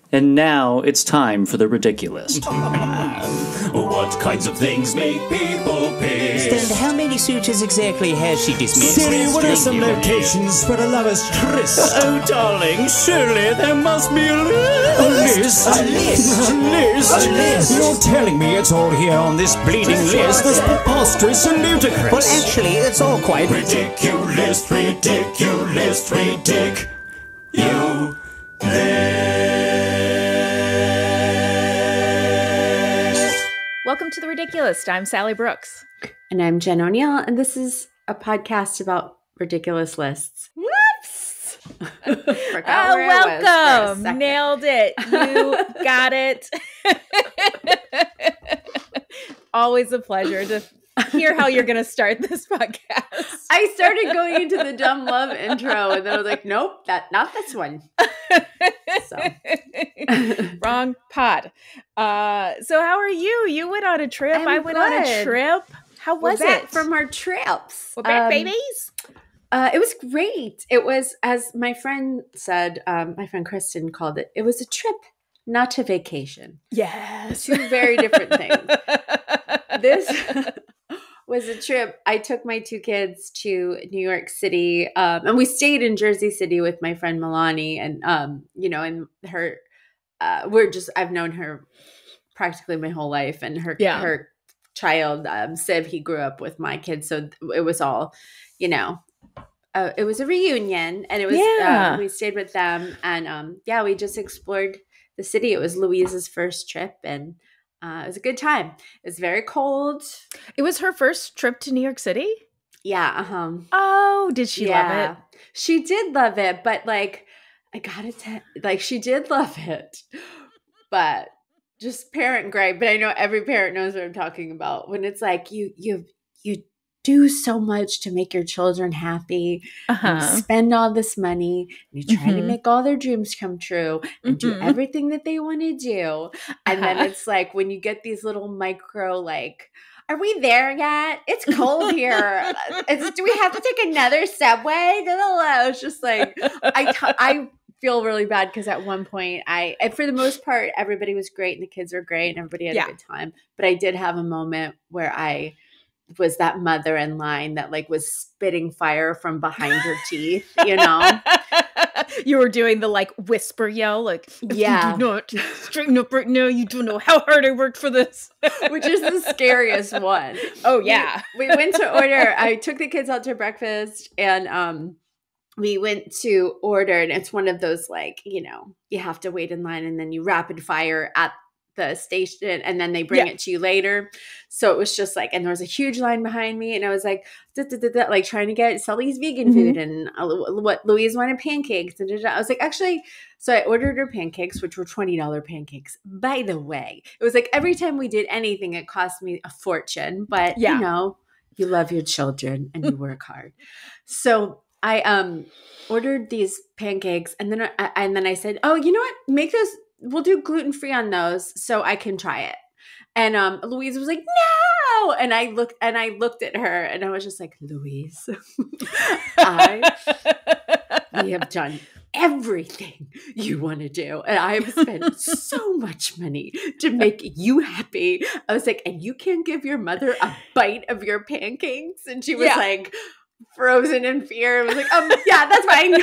And now it's time for the ridiculous. What kinds of things make people pissed? And how many suitors exactly has she dismissed? Siri, what are some locations for a lover's tryst? Oh, darling, surely there must be a list. A list? A list? A list? A list? You're telling me it's all here on this bleeding list? That's preposterous and ludicrous. Well, actually, it's all quite Ridiculous, ridiculous, ridiculous. Welcome to The Ridiculous. I'm Sally Brooks. And I'm Jen O'Neill, and this is a podcast about ridiculous lists. Whoops! Forgot where I was for a welcome. second. Nailed it. You got it. Always a pleasure to hear how you're going to start this podcast. I started going into the dumb love intro, and then I was like, nope, not this one. So. Wrong pod. So how are you? You went on a trip. I went on a trip. How was We're back it? from our trips. We're back, babies. It was great. It was, as my friend said, my friend Kristen called it was a trip, not a vacation. Yes. Two very different things. This was a trip. I took my two kids to New York City, and we stayed in Jersey City with my friend Milani, and and her. I've known her practically my whole life, and her child Siv, he grew up with my kids, so it was all, it was a reunion, and it was we stayed with them, and we just explored the city. It was Louise's first trip, and it was a good time. It was very cold. It was her first trip to New York City? Yeah. Oh, did she love it? She did love it, but I gotta tell, she did love it, but just parent gripe. But I know every parent knows what I'm talking about when it's like you do so much to make your children happy, you spend all this money, and you try to make all their dreams come true and do everything that they want to do. And then it's like when you get these little micro, are we there yet? It's cold here. Do we have to take another subway? It's just I feel really bad because at one point and for the most part, everybody was great and the kids were great and everybody had a good time. But I did have a moment where I was that mother in line that was spitting fire from behind her teeth, You were doing the whisper yell, yeah. You do not straighten up right now. You don't know how hard I worked for this. Which is the scariest one. Oh, yeah. We went to order. I took the kids out to breakfast, and we went to order, and it's one of those you have to wait in line, and then you rapid fire at the station, and then they bring it to you later. So it was just and there was a huge line behind me, and I was trying to get Sully's vegan food, and what Louise wanted pancakes, and I was actually, so I ordered her pancakes, which were $20 pancakes. By the way, it was every time we did anything, it cost me a fortune, but you love your children and you work hard. So I ordered these pancakes, and then I said, oh, you know what? Make those. We'll do gluten-free on those so I can try it. And Louise was like, no. And I looked at her, and I was just like, Louise, we have done everything you want to do. And I have spent so much money to make you happy. I was like, and you can't give your mother a bite of your pancakes? And she was frozen in fear. I was like, yeah, that's fine.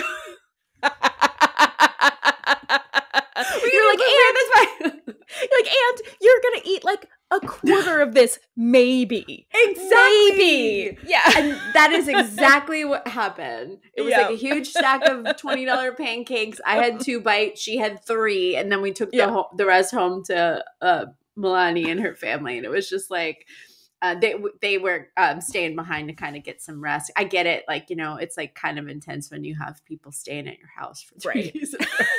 And you're going to eat a quarter of this, maybe. Exactly. Maybe. Yeah. And that is exactly what happened. It was a huge stack of $20 pancakes. I had 2 bites. She had 3. And then we took the rest home to Milani and her family. And it was just they were staying behind to kind of get some rest. I get it. It's kind of intense when you have people staying at your house for 3 days.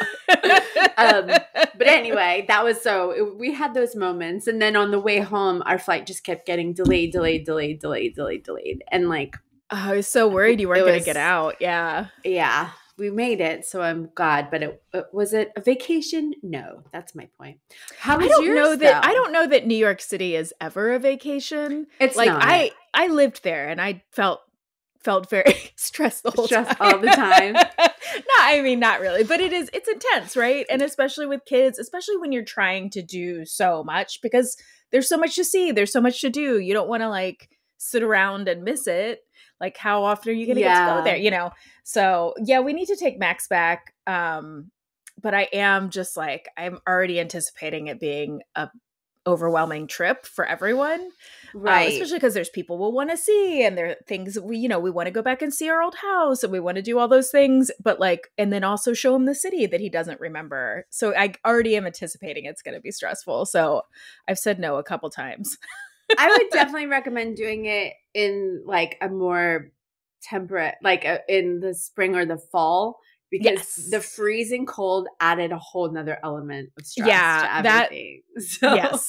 But anyway, that was we had those moments. And then on the way home, our flight just kept getting delayed. And I was so worried you weren't going to get out. Yeah. Yeah. We made it, so I'm glad. But was it a vacation? No, that's my point. How was yours, though? I don't know that New York City is ever a vacation. It's not. I lived there, and I felt felt very stressed the whole time. All the time. No, I mean, not really, but it's intense, right? And especially with kids, especially when you're trying to do so much, because there's so much to see, there's so much to do. You don't want to like sit around and miss it. Like, how often are you going to get to go there? You know? So yeah, we need to take Max back. But I am just like, I'm already anticipating it being a overwhelming trip for everyone. Right. Especially because there's people we'll want to see, and there are things that we want to go back and see our old house, and we want to do all those things, but like, and then also show him the city that he doesn't remember. So I already am anticipating it's going to be stressful. So I've said no a couple times. I would definitely recommend doing it in like a more temperate, like in the spring or the fall, because the freezing cold added a whole nother element of stress to everything. Yes.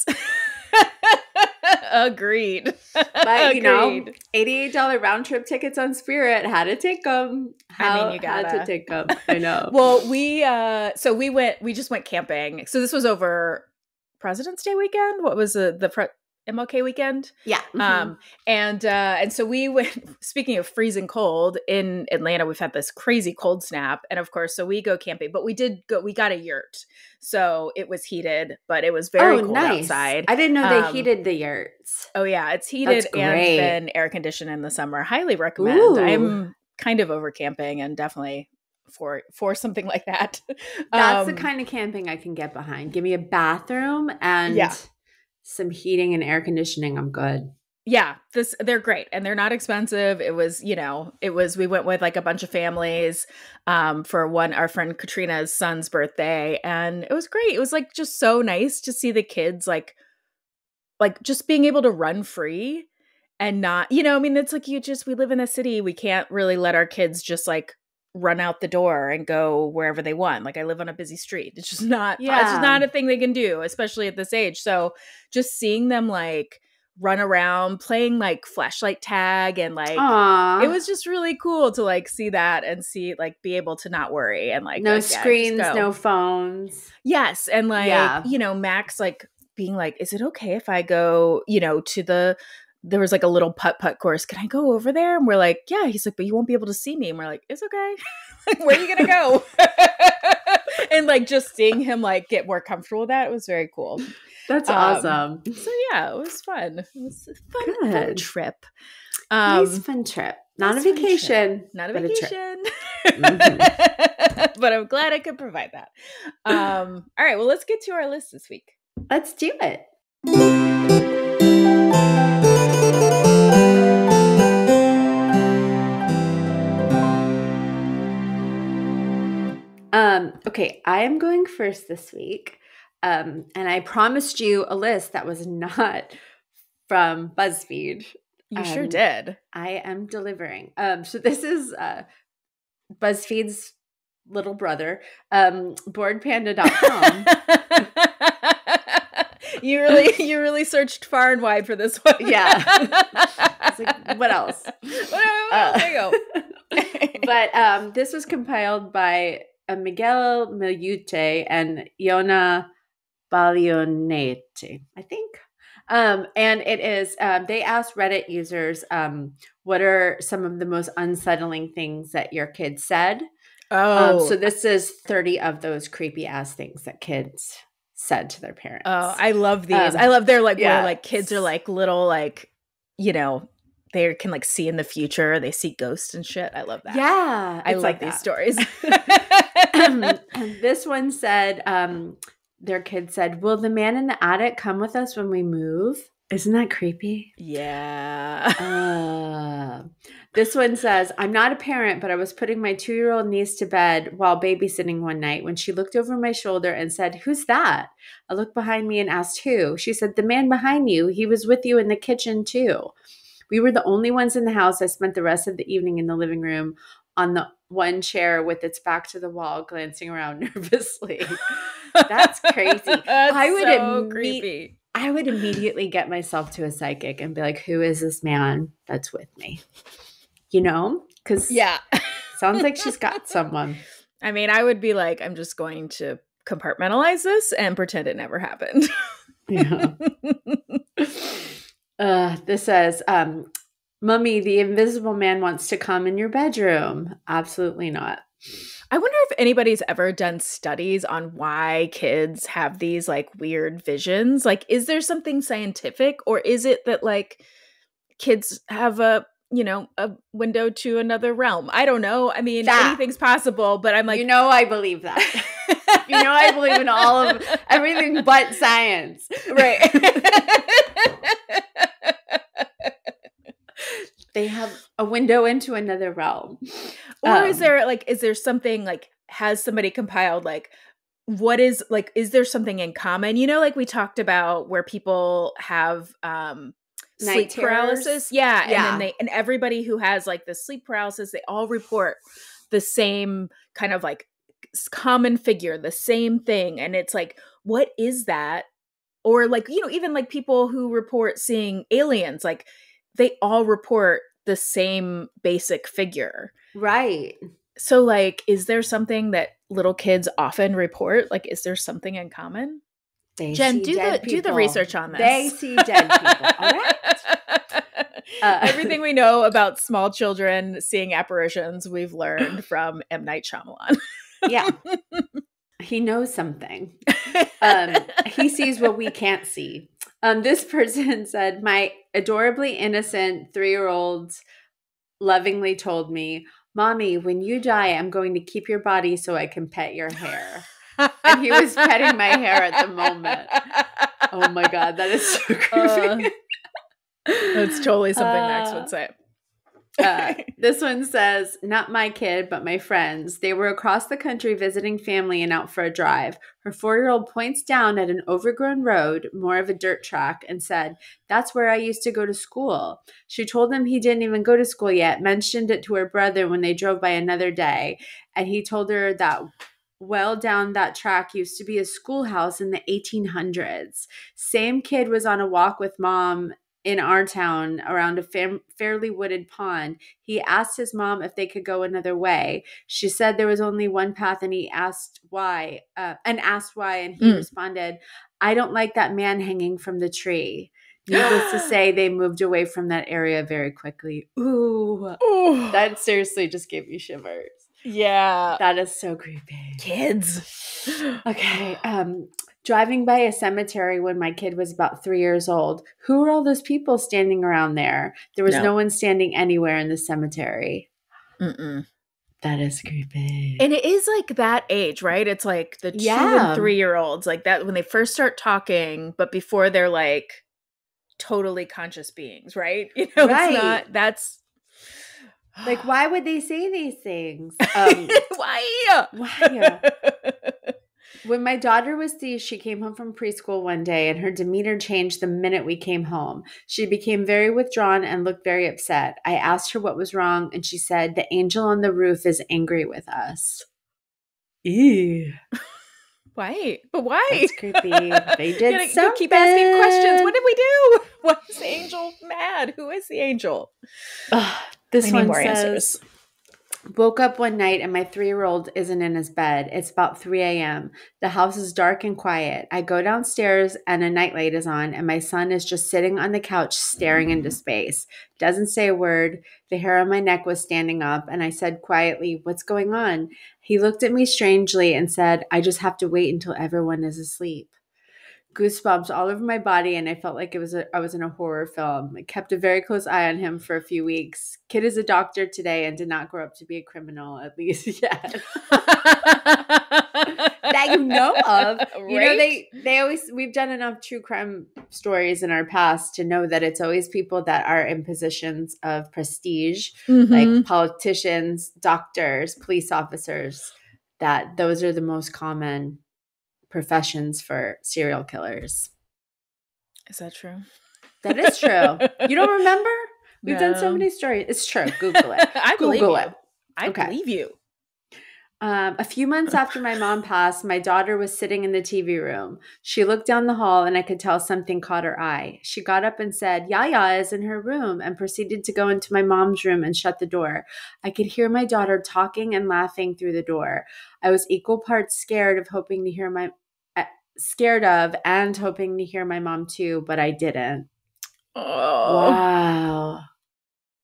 Agreed. But you know, $88 round trip tickets on Spirit. Had to take them. You gotta. Had to take them. I know. Well, we just went camping. So this was over President's Day weekend. What was the MLK weekend? Yeah. Mm-hmm. And so we went, speaking of freezing cold in Atlanta, we've had this crazy cold snap. And of course, so we go camping, but we got a yurt. So it was heated, but it was very cold outside. I didn't know they heated the yurts. Oh yeah. It's heated and then air conditioned in the summer. Highly recommend. Ooh. I'm kind of over camping and definitely for something like that. That's the kind of camping I can get behind. Give me a bathroom and some heating and air conditioning. I'm good. Yeah, they're great and they're not expensive. We went with like a bunch of families for our friend Katrina's son's birthday, and it was great. It was like just so nice to see the kids like just being able to run free and not, it's like we live in a city. We can't really let our kids just like run out the door and go wherever they want. Like, I live on a busy street. It's just not, it's just not a thing they can do, especially at this age. So just seeing them like run around playing like flashlight tag and like, it was just really cool to like see that and see like be able to not worry and like no screens, no phones. Yes. And like, Max like being like, is it okay if I go, there was like a little putt course. Can I go over there? And we're like, yeah. He's like, but you won't be able to see me. And we're like, it's okay. Like, where are you going to go? And like just seeing him like get more comfortable with that, it was very cool. That's awesome. So yeah, it was fun. It was a fun trip. Nice fun trip. Not a vacation. Not a vacation. Mm-hmm. But I'm glad I could provide that. All right. Well, let's get to our list this week. Let's do it. Okay, I am going first this week. And I promised you a list that was not from BuzzFeed. You sure did. I am delivering. So this is BuzzFeed's little brother, boardpanda.com. You really searched far and wide for this one. Yeah. I was like, what else? There you go. But this was compiled by Miguel Miliute and Iona Balionete, I think. And it is, they asked Reddit users, what are some of the most unsettling things that your kids said? So this is 30 of those creepy ass things that kids said to their parents. Oh, I love these. I love their like where like kids are like little like, they can like see in the future. They see ghosts and shit. I love that. Yeah. I love these stories. And this one said, their kid said, will the man in the attic come with us when we move? Isn't that creepy? Yeah. This one says, I'm not a parent, but I was putting my 2-year-old niece to bed while babysitting one night when she looked over my shoulder and said, who's that? I looked behind me and asked who. She said, the man behind you. He was with you in the kitchen too. We were the only ones in the house. I spent the rest of the evening in the living room on the one chair with its back to the wall, glancing around nervously. That's crazy. That's creepy. I would immediately get myself to a psychic and be like, who is this man that's with me? Because sounds like she's got someone. I mean, I would be like, I'm just going to compartmentalize this and pretend it never happened. Yeah. This says, Mummy, the invisible man wants to come in your bedroom. Absolutely not. I wonder if anybody's ever done studies on why kids have these like weird visions. Like, is there something scientific, or is it that like kids have a window to another realm? I don't know. I mean, anything's possible, but I'm like, I believe that. I believe in all of everything but science. Right. They have a window into another realm. Or is there something like, has somebody compiled like, what is like, is there something in common? Like we talked about where people have sleep paralysis. Yeah. And then and everybody who has like the sleep paralysis, they all report the same kind of like common figure, the same thing. And it's like, what is that? Or like, even like people who report seeing aliens, like they all report the same basic figure. Right. So like, is there something that little kids often report? Like, is there something in common? Jen, do the research on this. They see dead people. All right. Everything we know about small children seeing apparitions, we've learned from M. Night Shyamalan. Yeah. He knows something. He sees what we can't see. This person said, my adorably innocent 3-year-old lovingly told me, Mommy, when you die, I'm going to keep your body so I can pet your hair. And he was petting my hair at the moment. Oh my God, that is so creepy. That's totally something Max would say. This one says, not my kid, but my friends. They were across the country visiting family and out for a drive. Her 4-year-old points down at an overgrown road, more of a dirt track, and said, that's where I used to go to school. She told him he didn't even go to school yet, mentioned it to her brother when they drove by another day, and he told her that well down that track used to be a schoolhouse in the 1800s. Same kid was on a walk with mom in our town around a fairly wooded pond. He asked his mom if they could go another way. She said there was only one path, and he asked why, and he responded, I don't like that man hanging from the tree. Needless to say, they moved away from that area very quickly. Ooh. That seriously just gave me shivers. Yeah. That is so creepy. Kids. Okay. Driving by a cemetery when my kid was about 3 years old. Who were all those people standing around there? There was no one standing anywhere in the cemetery. Mm-mm. That is creepy. And it is like that age, right? It's like the 2 and 3-year-olds, like that when they first start talking, but before they're like totally conscious beings, right? Right. It's not, that's like, why would they say these things? Why? When my daughter was 3, she came home from preschool one day, and her demeanor changed the minute we came home. She became very withdrawn and looked very upset. I asked her what was wrong, and she said, the angel on the roof is angry with us. Ew. Why? But why? That's creepy. They did something. You keep asking questions. What did we do? Why is the angel mad? Who is the angel? This one more says, answers. Woke up one night and my 3-year-old isn't in his bed. It's about 3 a.m. The house is dark and quiet. I go downstairs and a nightlight is on, and my son is just sitting on the couch staring into space. Doesn't say a word. The hair on my neck was standing up, and I said quietly, what's going on? He looked at me strangely and said, I just have to wait until everyone is asleep. Goosebumps all over my body, and I felt like I was in a horror film. I kept a very close eye on him for a few weeks. Kid is a doctor today and did not grow up to be a criminal, at least yet. That you know of. Right? You know, they always, we've done enough true crime stories in our past to know that it's always people that are in positions of prestige, like politicians, doctors, police officers, that those are the most common professions for serial killers. Is that true? That is true. You don't remember? We've done so many stories. It's true. Google it. I Google it. I believe you. A few months after my mom passed, my daughter was sitting in the TV room. She looked down the hall, and I could tell something caught her eye. She got up and said, Yaya is in her room, and proceeded to go into my mom's room and shut the door. I could hear my daughter talking and laughing through the door. I was equal parts scared and hoping to hear my mom too, but I didn't. Oh. Wow.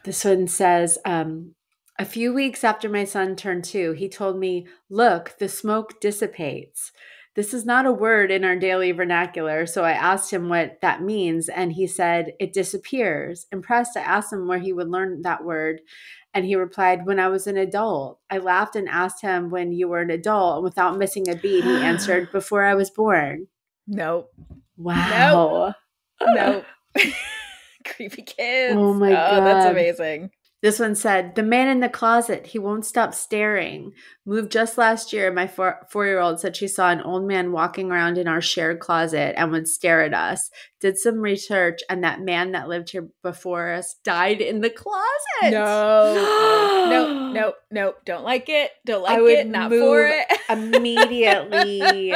This one says, a few weeks after my son turned 2, he told me, "Look, the smoke dissipates." This is not a word in our daily vernacular, so I asked him what that means, and he said, "It disappears." Impressed, I asked him where he would learn that word, and he replied, "When I was an adult." I laughed and asked him, "When you were an adult?" And without missing a beat, he answered, "Before I was born." Nope. Wow. Nope. Creepy kids. Oh my God. That's amazing. This one said, "The man in the closet, he won't stop staring. Moved just last year. My 4-year-old said she saw an old man walking around in our shared closet and would stare at us. Did some research, and that man that lived here before us died in the closet." No. Don't like it. Don't like I would it. Not move for it. immediately.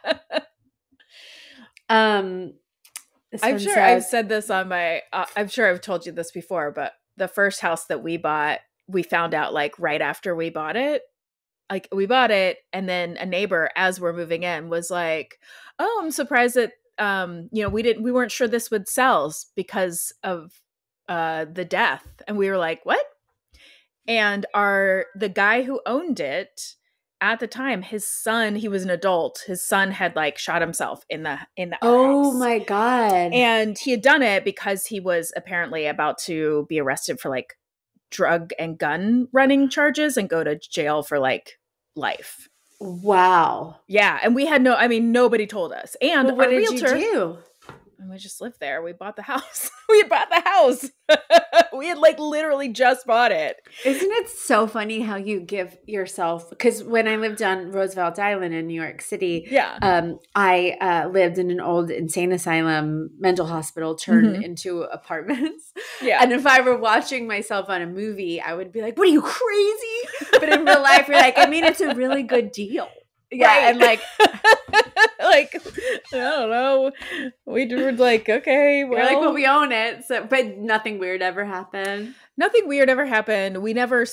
I'm sure I've said this on my, I'm sure I've told you this before, but the first house that we bought, we found out like right after we bought it. Like we bought it, and then a neighbor, as we're moving in, was like, "Oh, I'm surprised that we weren't sure this would sell because of the death." And we were like, "What?" And the guy who owned it at the time, his son, he was an adult. His son had like shot himself in the Oh house. my God. And he had done it because he was apparently about to be arrested for like drug and gun running charges and go to jail for like life. Wow. Yeah. And we had nobody told us. And Well, what our did realtor, you do? and we just lived there. We bought the house. We had bought the house. We had like literally just bought it. Isn't it so funny how you give yourself, because when I lived on Roosevelt Island in New York City, I lived in an old insane asylum mental hospital turned into apartments. Yeah. And if I were watching myself on a movie, I would be like, "What are you, crazy?" But in real life, you're like, it's a really good deal. Yeah. Right. And like, like, I don't know. We were like, okay, well. you're like, well, we own it. So, but nothing weird ever happened. Nothing weird ever happened. We never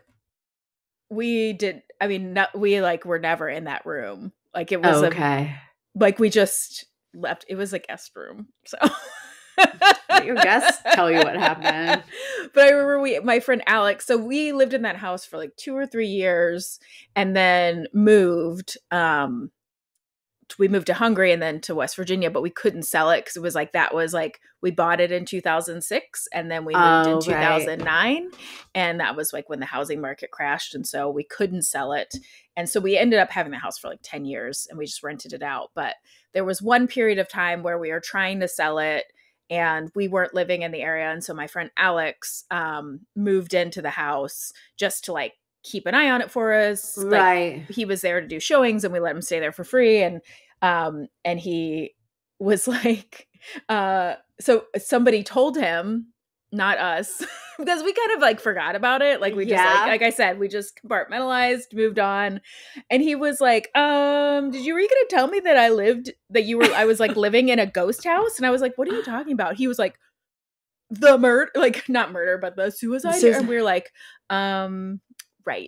we were never in that room. Like it was okay. Like we just left. It was a guest room. So Let your guests tell you what happened. But I remember my friend Alex, so we lived in that house for like 2 or 3 years and then moved. We moved to Hungary and then to West Virginia, but we couldn't sell it because it was like we bought it in 2006 and then we moved in 2009. Right. And that was like when the housing market crashed. And so we couldn't sell it. And so we ended up having the house for like 10 years and we just rented it out. But there was one period of time where we were trying to sell it and we weren't living in the area. And so my friend Alex moved into the house just to like keep an eye on it for us. Right. Like, he was there to do showings and we let him stay there for free. And he was like, so somebody told him, not us, because we kind of like forgot about it. Like we just like I said, we just compartmentalized, moved on. And he was like, were you going to tell me that I was like living in a ghost house? And I was like, what are you talking about? He was like, the murder, like not murder, but the suicide. And we were like, right.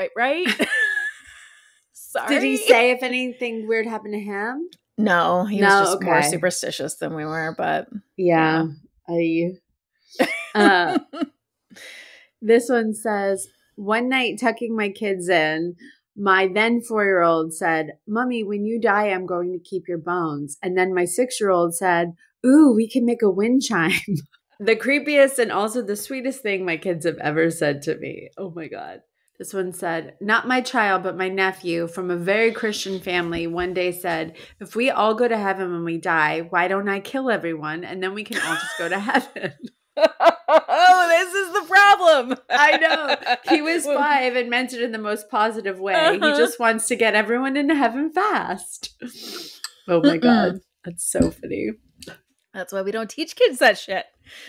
Sorry. Did he say if anything weird happened to him? No, he was just more superstitious than we were, but yeah. This one says, one night tucking my kids in, my then 4-year-old said, "Mommy, when you die, I'm going to keep your bones." And then my 6-year-old said, "Ooh, we can make a wind chime." The creepiest and also the sweetest thing my kids have ever said to me. Oh my God. This one said, not my child, but my nephew from a very Christian family one day said, "If we all go to heaven when we die, why don't I kill everyone? And then we can all just go to heaven." Oh, this is the problem. I know. He was 5 and meant it in the most positive way. He just wants to get everyone into heaven fast. Oh my God. That's so funny. That's why we don't teach kids that shit.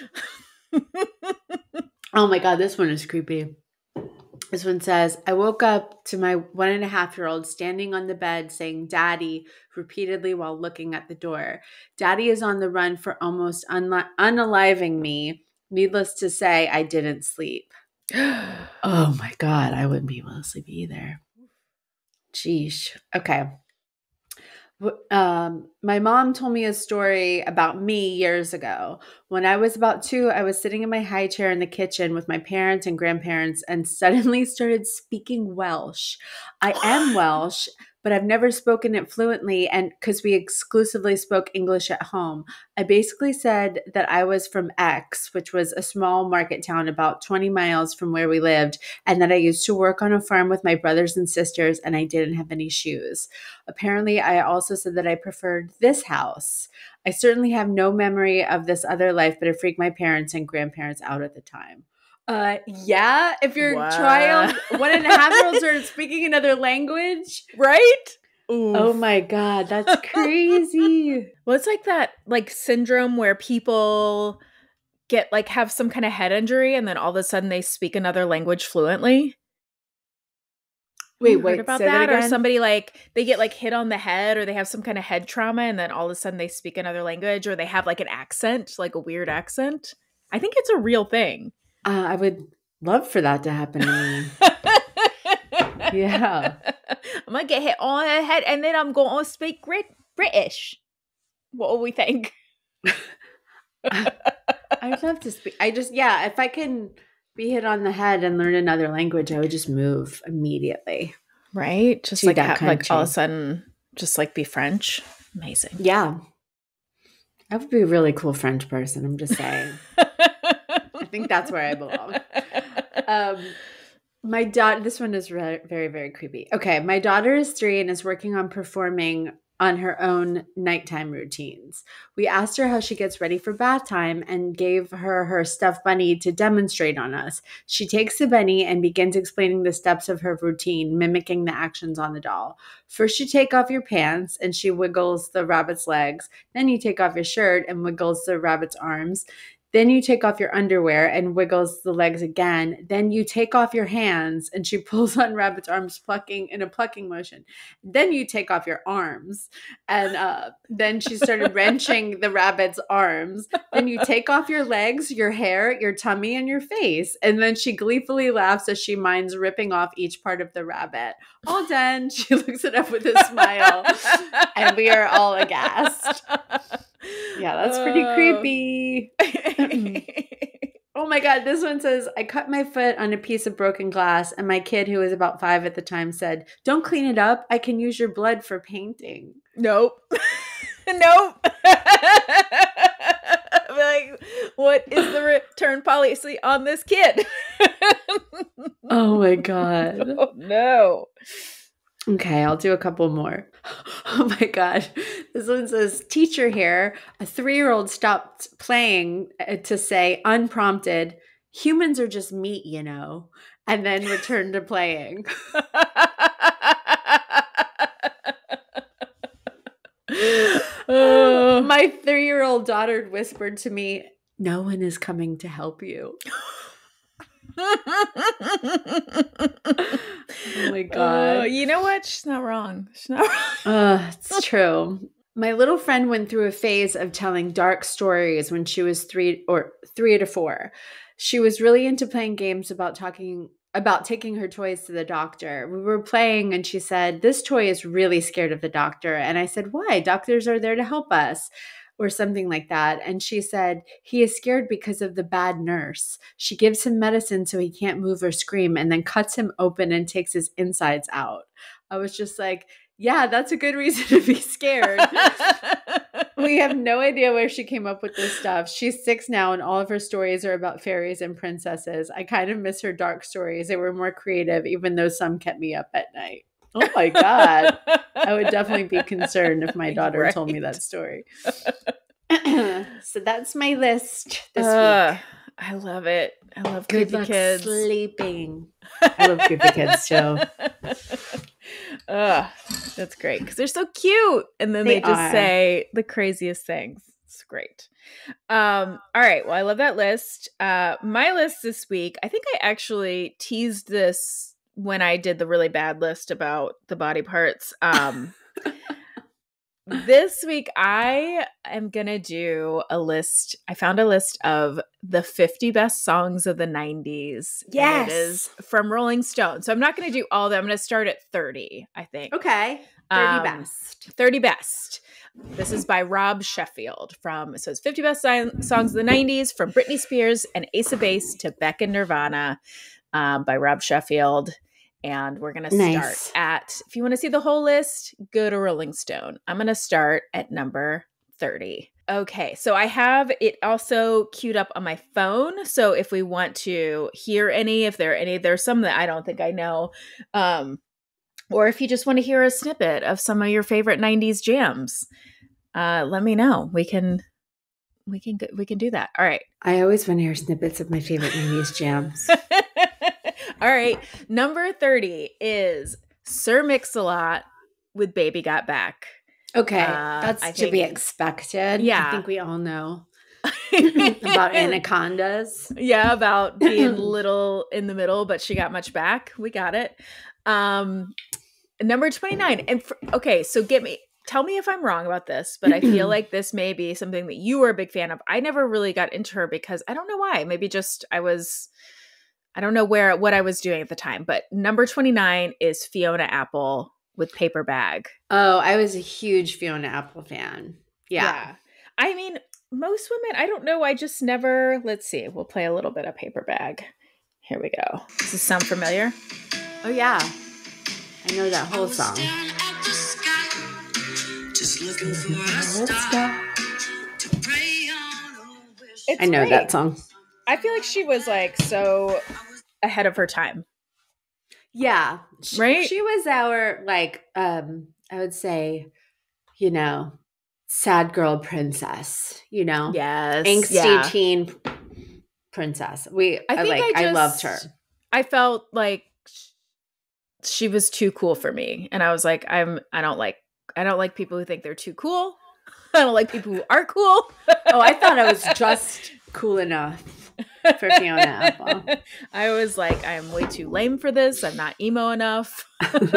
Oh my God, this one is creepy. This one says, I woke up to my 1.5-year-old standing on the bed saying, "Daddy," repeatedly while looking at the door. Daddy is on the run for almost unaliving me. Needless to say, I didn't sleep. Oh my God, I wouldn't be able to sleep either. Sheesh. Okay. My mom told me a story about me years ago. When I was about 2, I was sitting in my high chair in the kitchen with my parents and grandparents and suddenly started speaking Welsh. I am Welsh, but I've never spoken it fluently, and because we exclusively spoke English at home. I basically said that I was from X, which was a small market town about 20 miles from where we lived, and that I used to work on a farm with my brothers and sisters, and I didn't have any shoes. Apparently, I also said that I preferred this house. I certainly have no memory of this other life, but it freaked my parents and grandparents out at the time. Yeah, if your What? child, 1.5-year-old, started speaking another language, Right? oh my God, that's crazy. Well, it's like that like syndrome where people get like have some kind of head injury and then all of a sudden they speak another language fluently. You heard about say that? Or again? somebody like they get like hit on the head or they have some kind of head trauma and then all of a sudden they speak another language or they have like an accent, like a weird accent. I think it's a real thing. I would love for that to happen to me. Yeah. I'm gonna get hit on the head and then I'm going to speak British. What will we think? I'd love to speak. If I can be hit on the head and learn another language, I would just move immediately. Right? Just To like that like all of country. a sudden just like be French. Amazing. Yeah. I would be a really cool French person. I'm just saying. I think that's where I belong. My daughter, this one is very, very creepy. Okay. My daughter is 3 and is working on performing on her own nighttime routines. We asked her how she gets ready for bath time and gave her stuffed bunny to demonstrate on us. She takes the bunny and begins explaining the steps of her routine, mimicking the actions on the doll. First, you take off your pants and she wiggles the rabbit's legs. Then you take off your shirt and wiggles the rabbit's arms. Then you take off your underwear and wiggles the legs again. Then you take off your hands and she pulls on Rabbit's arms, plucking in a plucking motion. Then you take off your arms. And then she started wrenching the rabbit's arms. Then you take off your legs, your hair, your tummy, and your face. And then she gleefully laughs as she minds ripping off each part of the rabbit. All done. She looks it up with a smile. And we are all aghast. Yeah, that's pretty creepy. Oh my God, this one says, I cut my foot on a piece of broken glass, and my kid, who was about 5 at the time, said, "Don't clean it up. I can use your blood for painting." Nope. Nope. I'm like, what is the return policy on this kid? Oh my God. Oh, no. Okay, I'll do a couple more. Oh my God. This one says, teacher here, a 3-year-old stopped playing to say, unprompted, "Humans are just meat, you know," and then returned to playing. My 3-year-old daughter whispered to me, "No one is coming to help you." Oh my God. You know what? She's not wrong. She's not wrong. It's true. My little friend went through a phase of telling dark stories when she was 3 to 4. She was really into playing games about taking her toys to the doctor. We were playing and she said, "This toy is really scared of the doctor." And I said, "Why? Doctors are there to help us," or something like that. And she said, "He is scared because of the bad nurse. She gives him medicine so he can't move or scream and then cuts him open and takes his insides out." I was just like, yeah, that's a good reason to be scared. We have no idea where she came up with this stuff. She's 6 now and all of her stories are about fairies and princesses. I kind of miss her dark stories. They were more creative, even though some kept me up at night. Oh my God. I would definitely be concerned if my daughter told me that story. So that's my list this week. I love it. I love Good creepy luck kids. sleeping. I love creepy kids too. That's great because they're so cute, and then they just say the craziest things. It's great. All right. Well, I love that list. My list this week, I think I actually teased this when I did the really bad list about the body parts. This week, I am going to do a list. I found a list of the 50 best songs of the 90s. Yes. And it is from Rolling Stone. So I'm not going to do all of them. I'm going to start at 30, I think. Okay. 30 Best. 30 Best. This is by Rob Sheffield so it's 50 Best Songs of the 90s, from Britney Spears and Ace of Base to Beck and Nirvana, by Rob Sheffield. And we're going to start at, if you want to see the whole list, go to Rolling Stone. I'm going to start at number 30. Okay, so I have it also queued up on my phone. So if we want to hear any, if there are any, there's some that I don't think I know. Or if you just want to hear a snippet of some of your favorite 90s jams, let me know. We can do that. All right. I always want to hear snippets of my favorite 90s jams. All right. Number 30 is Sir Mix-a-Lot with Baby Got Back. Okay. That's to be expected. Yeah. I think we all know about anacondas. Yeah, about being little in the middle, but she got much back. We got it. Number 29. And so tell me if I'm wrong about this, but I feel like this may be something that you were a big fan of. I never really got into her because I don't know why. Maybe just I don't know what I was doing at the time, but number 29 is Fiona Apple with Paper Bag. Oh, I was a huge Fiona Apple fan. Yeah. I mean, most women, I don't know. I just never, let's see. We'll play a little bit of Paper Bag. Here we go. Does this sound familiar? Oh, yeah. I know that whole song. I know that song. I feel like she was like so ahead of her time. Yeah. Right? She was our, like, I would say, sad girl princess, Yes. Angsty teen princess. I loved her. I felt like she was too cool for me. And I was like, I don't like people who think they're too cool. I don't like people who are cool. Oh, I thought I was just cool enough for Fiona Apple. I was like, I am way too lame for this. I'm not emo enough.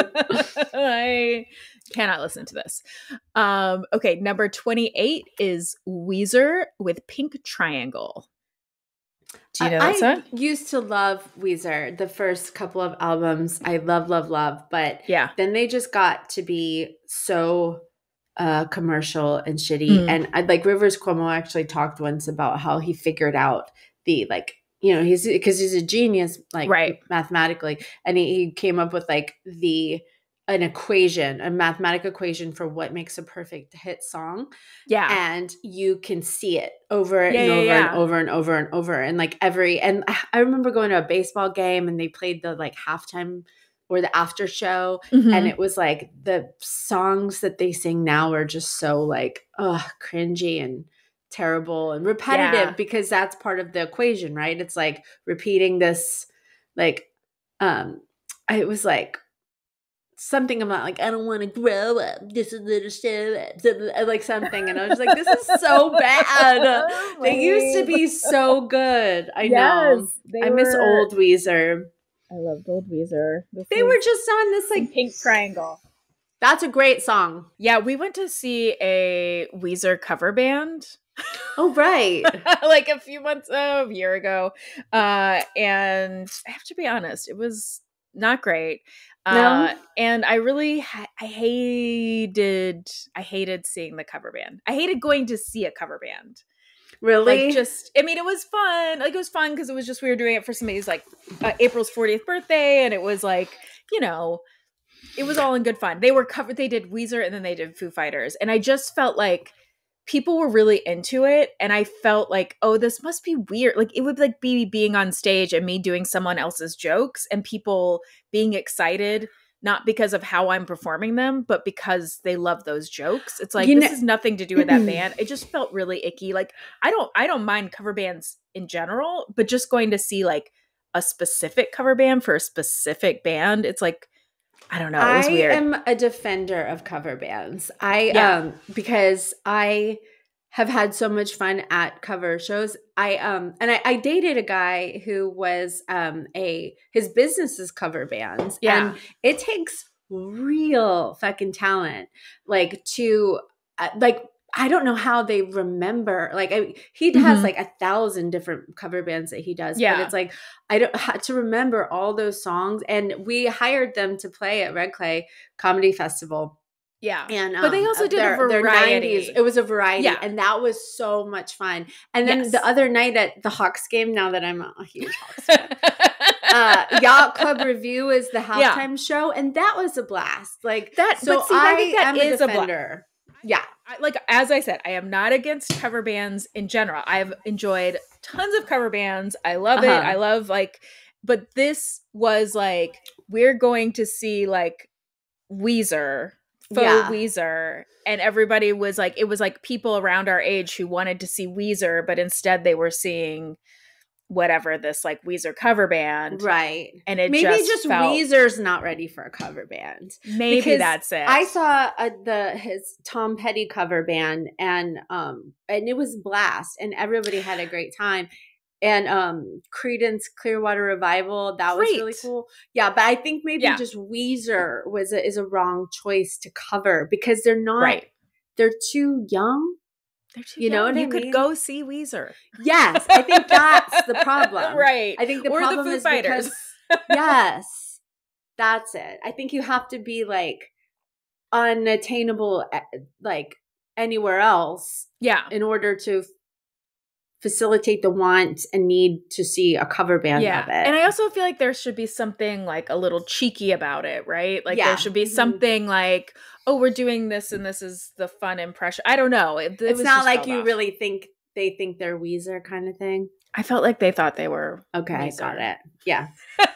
I cannot listen to this. Okay, number 28 is Weezer with Pink Triangle. Do you know that song? I used to love Weezer. The first couple of albums, I love, but then they just got to be so commercial and shitty. And I'd like Rivers Cuomo actually talked once about how he figured out because he's a genius, mathematically, and he came up with like an equation, a mathematical equation for what makes a perfect hit song. Yeah. And you can see it over and over and over and over. And like and I remember going to a baseball game and they played the like halftime or the after show. Mm-hmm. And it was like the songs that they sing now are just so like, cringy and terrible and repetitive because that's part of the equation, right? It's like repeating this, like, it was like, something about like, I don't want to grow up, just a little shit, like something. And I was like, this is so bad. They used to be so good. I know. I miss old Weezer. I loved old Weezer. They were just on this like Pink Triangle. That's a great song. Yeah, we went to see a Weezer cover band. Oh, right. Like a year ago. And I have to be honest, it was not great. No. And I really, I hated seeing the cover band. I hated going to see a cover band. Really? Like it was fun. Like it was fun because it was just, we were doing it for somebody's like April's 40th birthday. And it was like, it was all in good fun. They did Weezer and then they did Foo Fighters. And I just felt like people were really into it. And I felt like, oh, this must be weird. Like it would like be being on stage and me doing someone else's jokes and people being excited, not because of how I'm performing them, but because they love those jokes. It's like, this has nothing to do with that band. It just felt really icky. Like I don't mind cover bands in general, but just going to see like a specific cover band for a specific band, it's like, I don't know. It was weird. I am a defender of cover bands. Because I have had so much fun at cover shows. I dated a guy who was his business is cover bands. Yeah. And it takes real fucking talent, like to I don't know how they remember. Like he has like 1,000 different cover bands that he does. Yeah. But it's like I don't have to remember all those songs. And we hired them to play at Red Clay Comedy Festival. Yeah. And but they also did a their variety. 90s. It was a variety. Yeah. And that was so much fun. And then Yes. the other night at the Hawks game, now that I'm a huge Hawks fan, Yacht Club Review is the halftime show. And that was a blast. Like that. So but see, I think that am is a defender. Yeah. Like, as I said, I am not against cover bands in general. I've enjoyed tons of cover bands. I love it. I love but this was like, we're going to see like Weezer, Weezer, and everybody was like, it was like people around our age who wanted to see Weezer, but instead they were seeing whatever, this like Weezer cover band, right? And it maybe just felt, Weezer's not ready for a cover band. Maybe because that's it. I saw his Tom Petty cover band, and it was a blast, and everybody had a great time. And Creedence Clearwater Revival, that was really cool. Yeah, but I think maybe just Weezer is a wrong choice to cover because they're not. They're too young. They're too young. Know what I mean? Could go see Weezer. Yes, I think that's the problem. Right. I think the problem is because yes, that's it. I think you have to be like unattainable, like anywhere else. Yeah. In order to facilitate the want and need to see a cover band of it. And I also feel like there should be something like a little cheeky about it, right? Like there should be something like, oh, we're doing this and this is the fun impression. I don't know. It's not like you really think they think they're Weezer kind of thing. I felt like they thought they were Weezer. Got it. Yeah.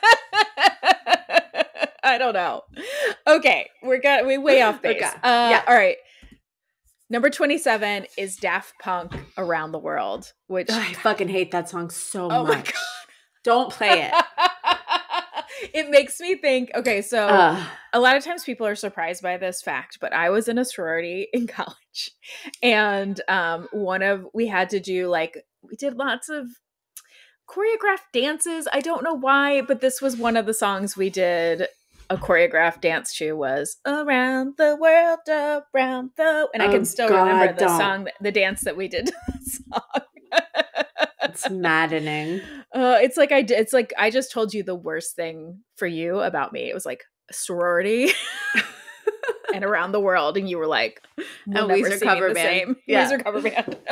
I don't know. Okay. We're way off base. Okay. All right. Number 27 is Daft Punk, Around the World, which I fucking hate that song so much. My God. Don't play it. It makes me think, okay, so a lot of times people are surprised by this fact, but I was in a sorority in college, and we had to do we did lots of choreographed dances. I don't know why, but this was one of the songs we did a choreographed dance to, was Around the World, Around the, and I can still remember the song, the dance that we did to the song. It's maddening. It's like I just told you the worst thing for you about me. It was like a sorority and Around the World, and you were like, we'll never see cover band. Weezer cover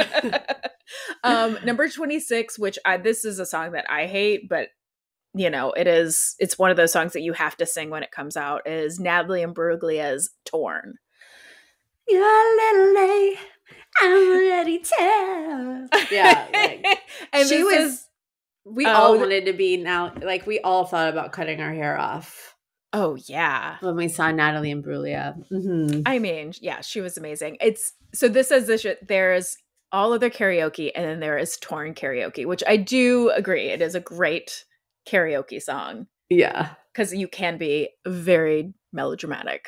band. Number 26, which this is a song that I hate, but you know, it's one of those songs that you have to sing when it comes out, is Natalie Imbruglia's Torn. You're a little late, I'm already tell. Yeah. And we all wanted to be now, like we all thought about cutting our hair off. Oh yeah. When we saw Natalie Imbruglia. Mm-hmm. I mean, yeah, she was amazing. There's all other karaoke, and then there is Torn karaoke, which I do agree. It is a great karaoke song. Yeah. Because you can be very melodramatic.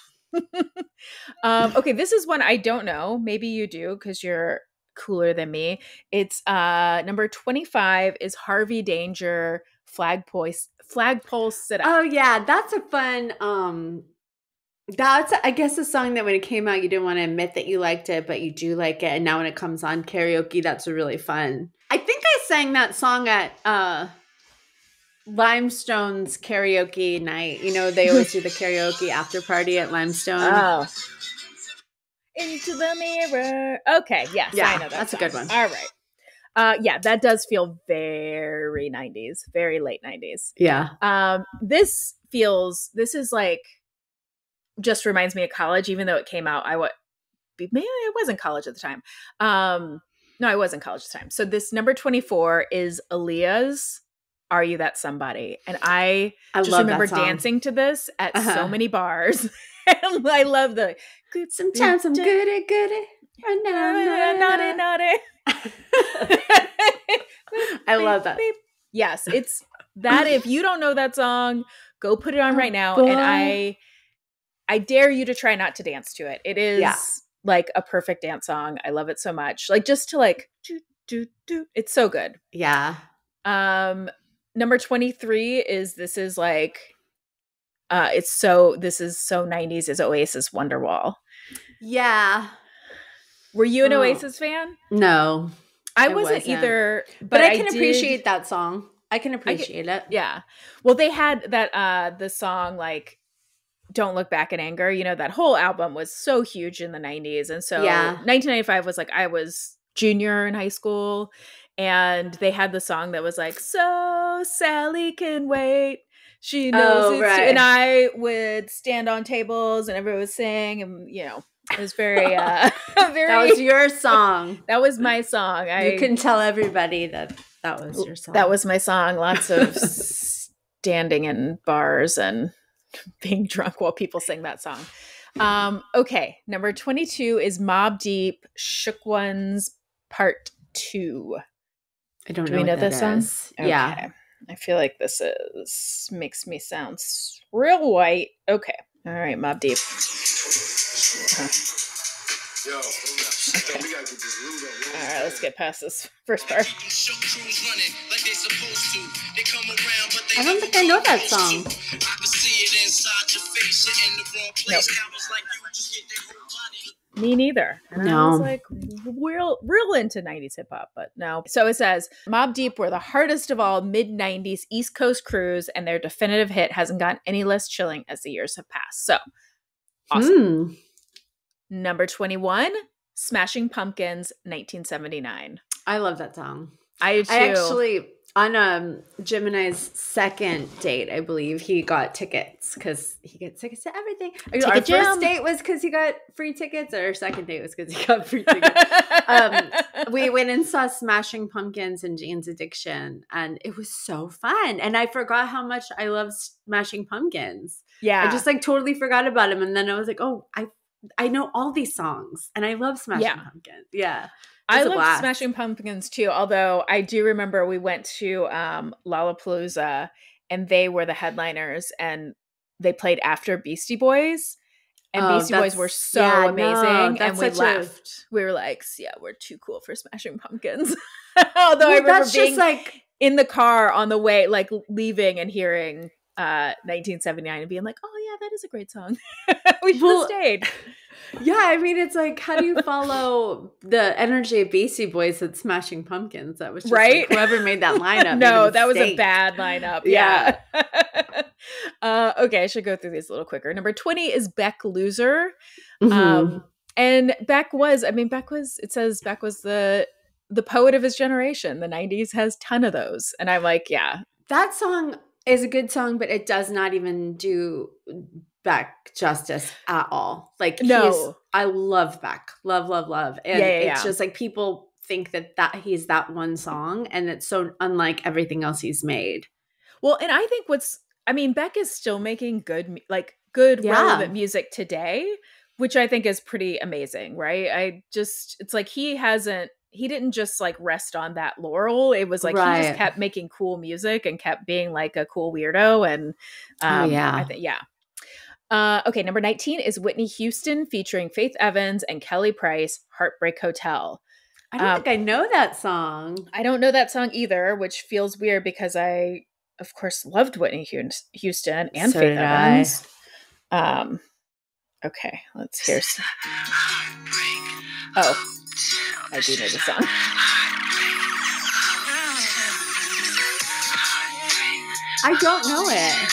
Okay, this is one I don't know. Maybe you do because you're cooler than me. It's number 25 is Harvey Danger, Flagpole Sit Up. Oh yeah, that's a fun that's I guess a song that when it came out you didn't want to admit that you liked it, but you do like it, and now when it comes on karaoke, that's really fun. I think I sang that song at Limestone's karaoke night. You know, they always do the karaoke after party at Limestone. Oh. Into the mirror. Okay, yes, yeah, I know that's song. A good one. All right. Yeah, that does feel very 90s, very late 90s. Yeah. This is like, just reminds me of college, even though it came out, maybe I was in college at the time. No, I was in college at the time. So this number 24 is Aaliyah's Are You That Somebody? And I just remember dancing to this at so many bars. And I love the sometimes I'm goody goody. Naughty. I love that. Yes, it's that. If you don't know that song, go put it on right now. Boy. And I dare you to try not to dance to it. It is like a perfect dance song. I love it so much. Like just to like do. It's so good. Yeah. Number 23 is this is so 90s, is Oasis Wonderwall. Yeah. Were you an Oasis fan? No. I wasn't either. But I can appreciate that song. I can appreciate it. Yeah. Well, they had that the song like Don't Look Back in Anger. You know, that whole album was so huge in the 90s. And so Yeah. 1995 was like I was junior in high school, and they had the song that was like, so Sally can wait. She knows it's right. and I would stand on tables and everyone would sing, and you know, it was very very That was your song. that was my song. You can tell everybody that was your song. That was my song. Lots of standing in bars and being drunk while people sing that song. Okay, number 22 is Mobb Deep, Shook Ones Part 2. I don't Do know. we know what that this song? is. Yeah. Okay. I feel like this makes me sound real white. Okay. All right, Mobb Deep. All right, let's get past this first part. I don't think I know that song. Nope. Me neither. And I No. was like real into 90s hip hop, but no. So it says Mobb Deep were the hardest of all mid-90s East Coast crews, and their definitive hit hasn't gotten any less chilling as the years have passed. So awesome. Number 21, Smashing Pumpkins, 1979. I love that song. I do too. I actually, on Gemini's second date, I believe he got tickets because he gets tickets to everything. Our first date was because he got free tickets, or our second date was because he got free tickets. We went and saw Smashing Pumpkins and Jane's Addiction, and it was so fun. And I forgot how much I love Smashing Pumpkins. Yeah. I just like totally forgot about him. And then I was like, oh, I know all these songs, and I love Smashing Pumpkins. Yeah. I love Smashing Pumpkins too, although I do remember we went to Lollapalooza and they were the headliners and they played after Beastie Boys. And Beastie Boys were so amazing. And we left. We were like, yeah, we're too cool for Smashing Pumpkins. Although I remember being just like in the car on the way, like leaving and hearing 1979 and being like, oh yeah, that is a great song. We should have stayed. Yeah, I mean, it's like, how do you follow the energy of Beastie Boys at Smashing Pumpkins? That was just right. Like, whoever made that lineup. No, that was a bad lineup. Yeah. Okay, I should go through these a little quicker. Number 20 is Beck Loser. Mm-hmm. And Beck was the poet of his generation. The 90s has a ton of those. And I'm like, yeah. That song is a good song, but it does not even do Beck justice at all. Like, no, I love Beck. Love. And it's just like people think that he's that one song, and it's so unlike everything else he's made. Well, and I think Beck is still making good relevant music today, which I think is pretty amazing, right? It's like he didn't just like rest on that laurel. It was like he just kept making cool music and kept being like a cool weirdo. And I think, okay, number 19 is Whitney Houston featuring Faith Evans and Kelly Price, Heartbreak Hotel. I don't think I know that song. I don't know that song either, which feels weird because I, of course, loved Whitney Houston and Faith Evans. Okay, let's hear some. Oh, I do know the song. I don't know it.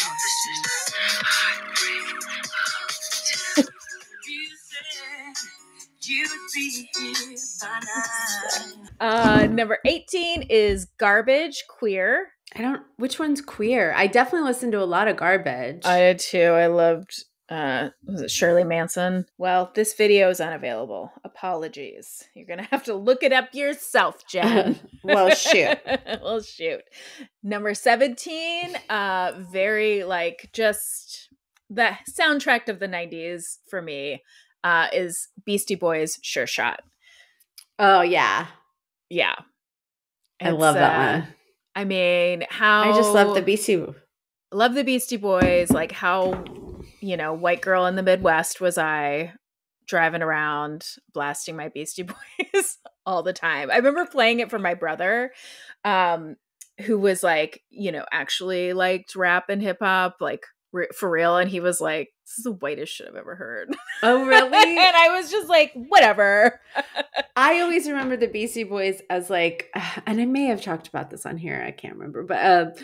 Number 18 is Garbage, Queer. Which one's Queer? I definitely listened to a lot of Garbage. I did too. I loved, was it Shirley Manson? Well, this video is unavailable. Apologies. You're going to have to look it up yourself, Jen. Well, shoot. Well, shoot. Number 17, very like just the soundtrack of the 90s for me, is Beastie Boys' Sure Shot. Oh, yeah. Yeah. I love that one. I mean, I just love the Beastie Boys. Like how, white girl in the Midwest was I driving around blasting my Beastie Boys all the time. I remember playing it for my brother, who was like, actually liked rap and hip hop, like for real. And he was like, this is the whitest shit I've ever heard. Oh, really? And I was just like, whatever. I always remember the Beastie Boys as like, and I may have talked about this on here, I can't remember, but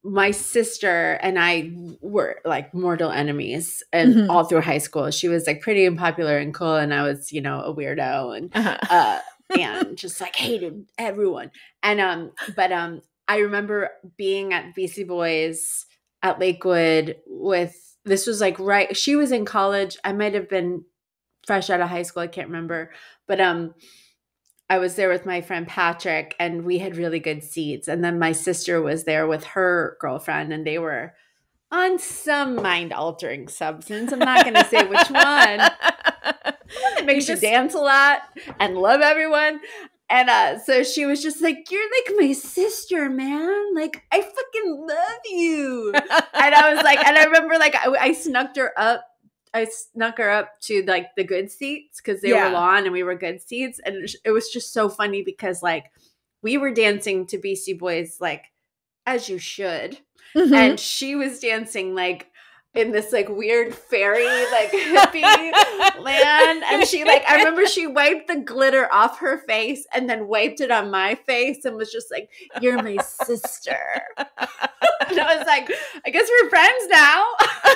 my sister and I were like mortal enemies and all through high school. She was like pretty unpopular and cool, and I was, you know, a weirdo and just like hated everyone. And but I remember being at BC Boys at Lakewood with, this was like right, she was in college. I might have been fresh out of high school. I can't remember. But I was there with my friend Patrick, and we had really good seats. And then my sister was there with her girlfriend, and they were on some mind-altering substance. I'm not going to say which one. It makes you dance a lot and love everyone. And so she was just like, "You're like my sister, man. Like, I fucking love you." And I was like, and I remember like I snuck her up. I snuck her up to like the good seats because they were lawn and we were good seats. And it was just so funny because like we were dancing to BC Boys, like as you should. And she was dancing like in this like weird fairy, like hippie land. And she like, I remember she wiped the glitter off her face and then wiped it on my face and was just like, "You're my sister." And I was like, "I guess we're friends now."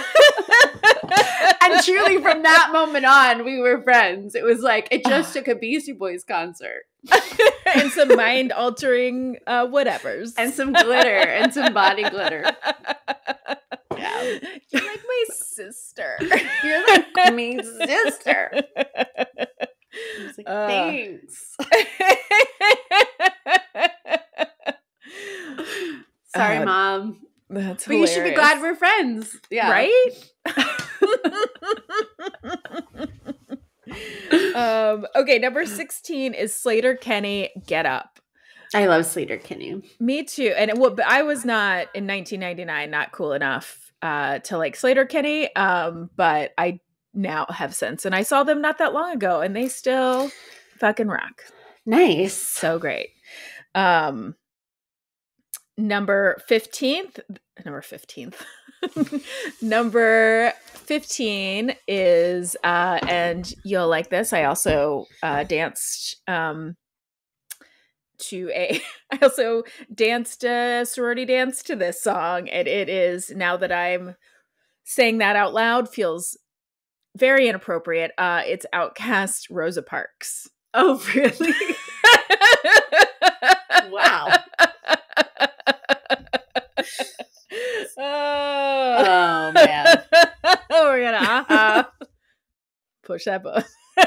And truly from that moment on, we were friends. It was like, it just took a Beastie Boys concert. And some mind-altering whatevers. And some glitter and some body glitter. Yeah. You're like my sister. You're like me sister. I was like, thanks. Sorry, Mom. That's but hilarious. You should be glad we're friends. Yeah. Right? Okay, number 16 is Sleater-Kinney, Get Up. I love Sleater-Kinney. Me too. And but I was not in 1999 not cool enough to like Sleater-Kinney, but I now have since, and I saw them not that long ago, and they still fucking rock. Nice. So great. Number 15th. Number 15 is and you'll like this. I also danced a sorority dance to this song, and it is, now that I'm saying that out loud, feels very inappropriate. It's Outkast, Rosa Parks. Oh, really? Wow. Oh man. We're gonna push that button.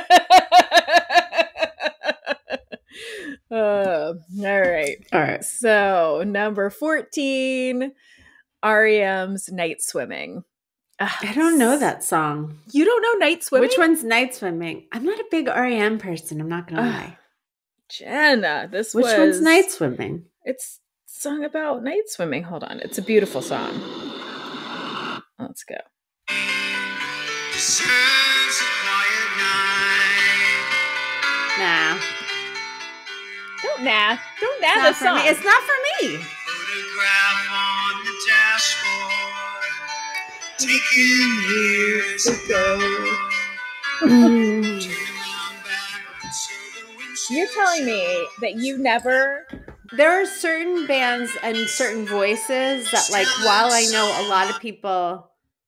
All right. So number 14, REM's Night Swimming. I don't know that song. You don't know Night Swimming? Which one's Night Swimming? I'm not a big REM person. I'm not gonna lie. Jenna, which one's Night Swimming? It's a song about night swimming. Hold on. It's a beautiful song. Let's go. Nah. Don't nah the song. Me. It's not for me. Photograph on the dashboard, taken years ago. You're telling me that you never... There are certain bands and certain voices that, like, while I know a lot of people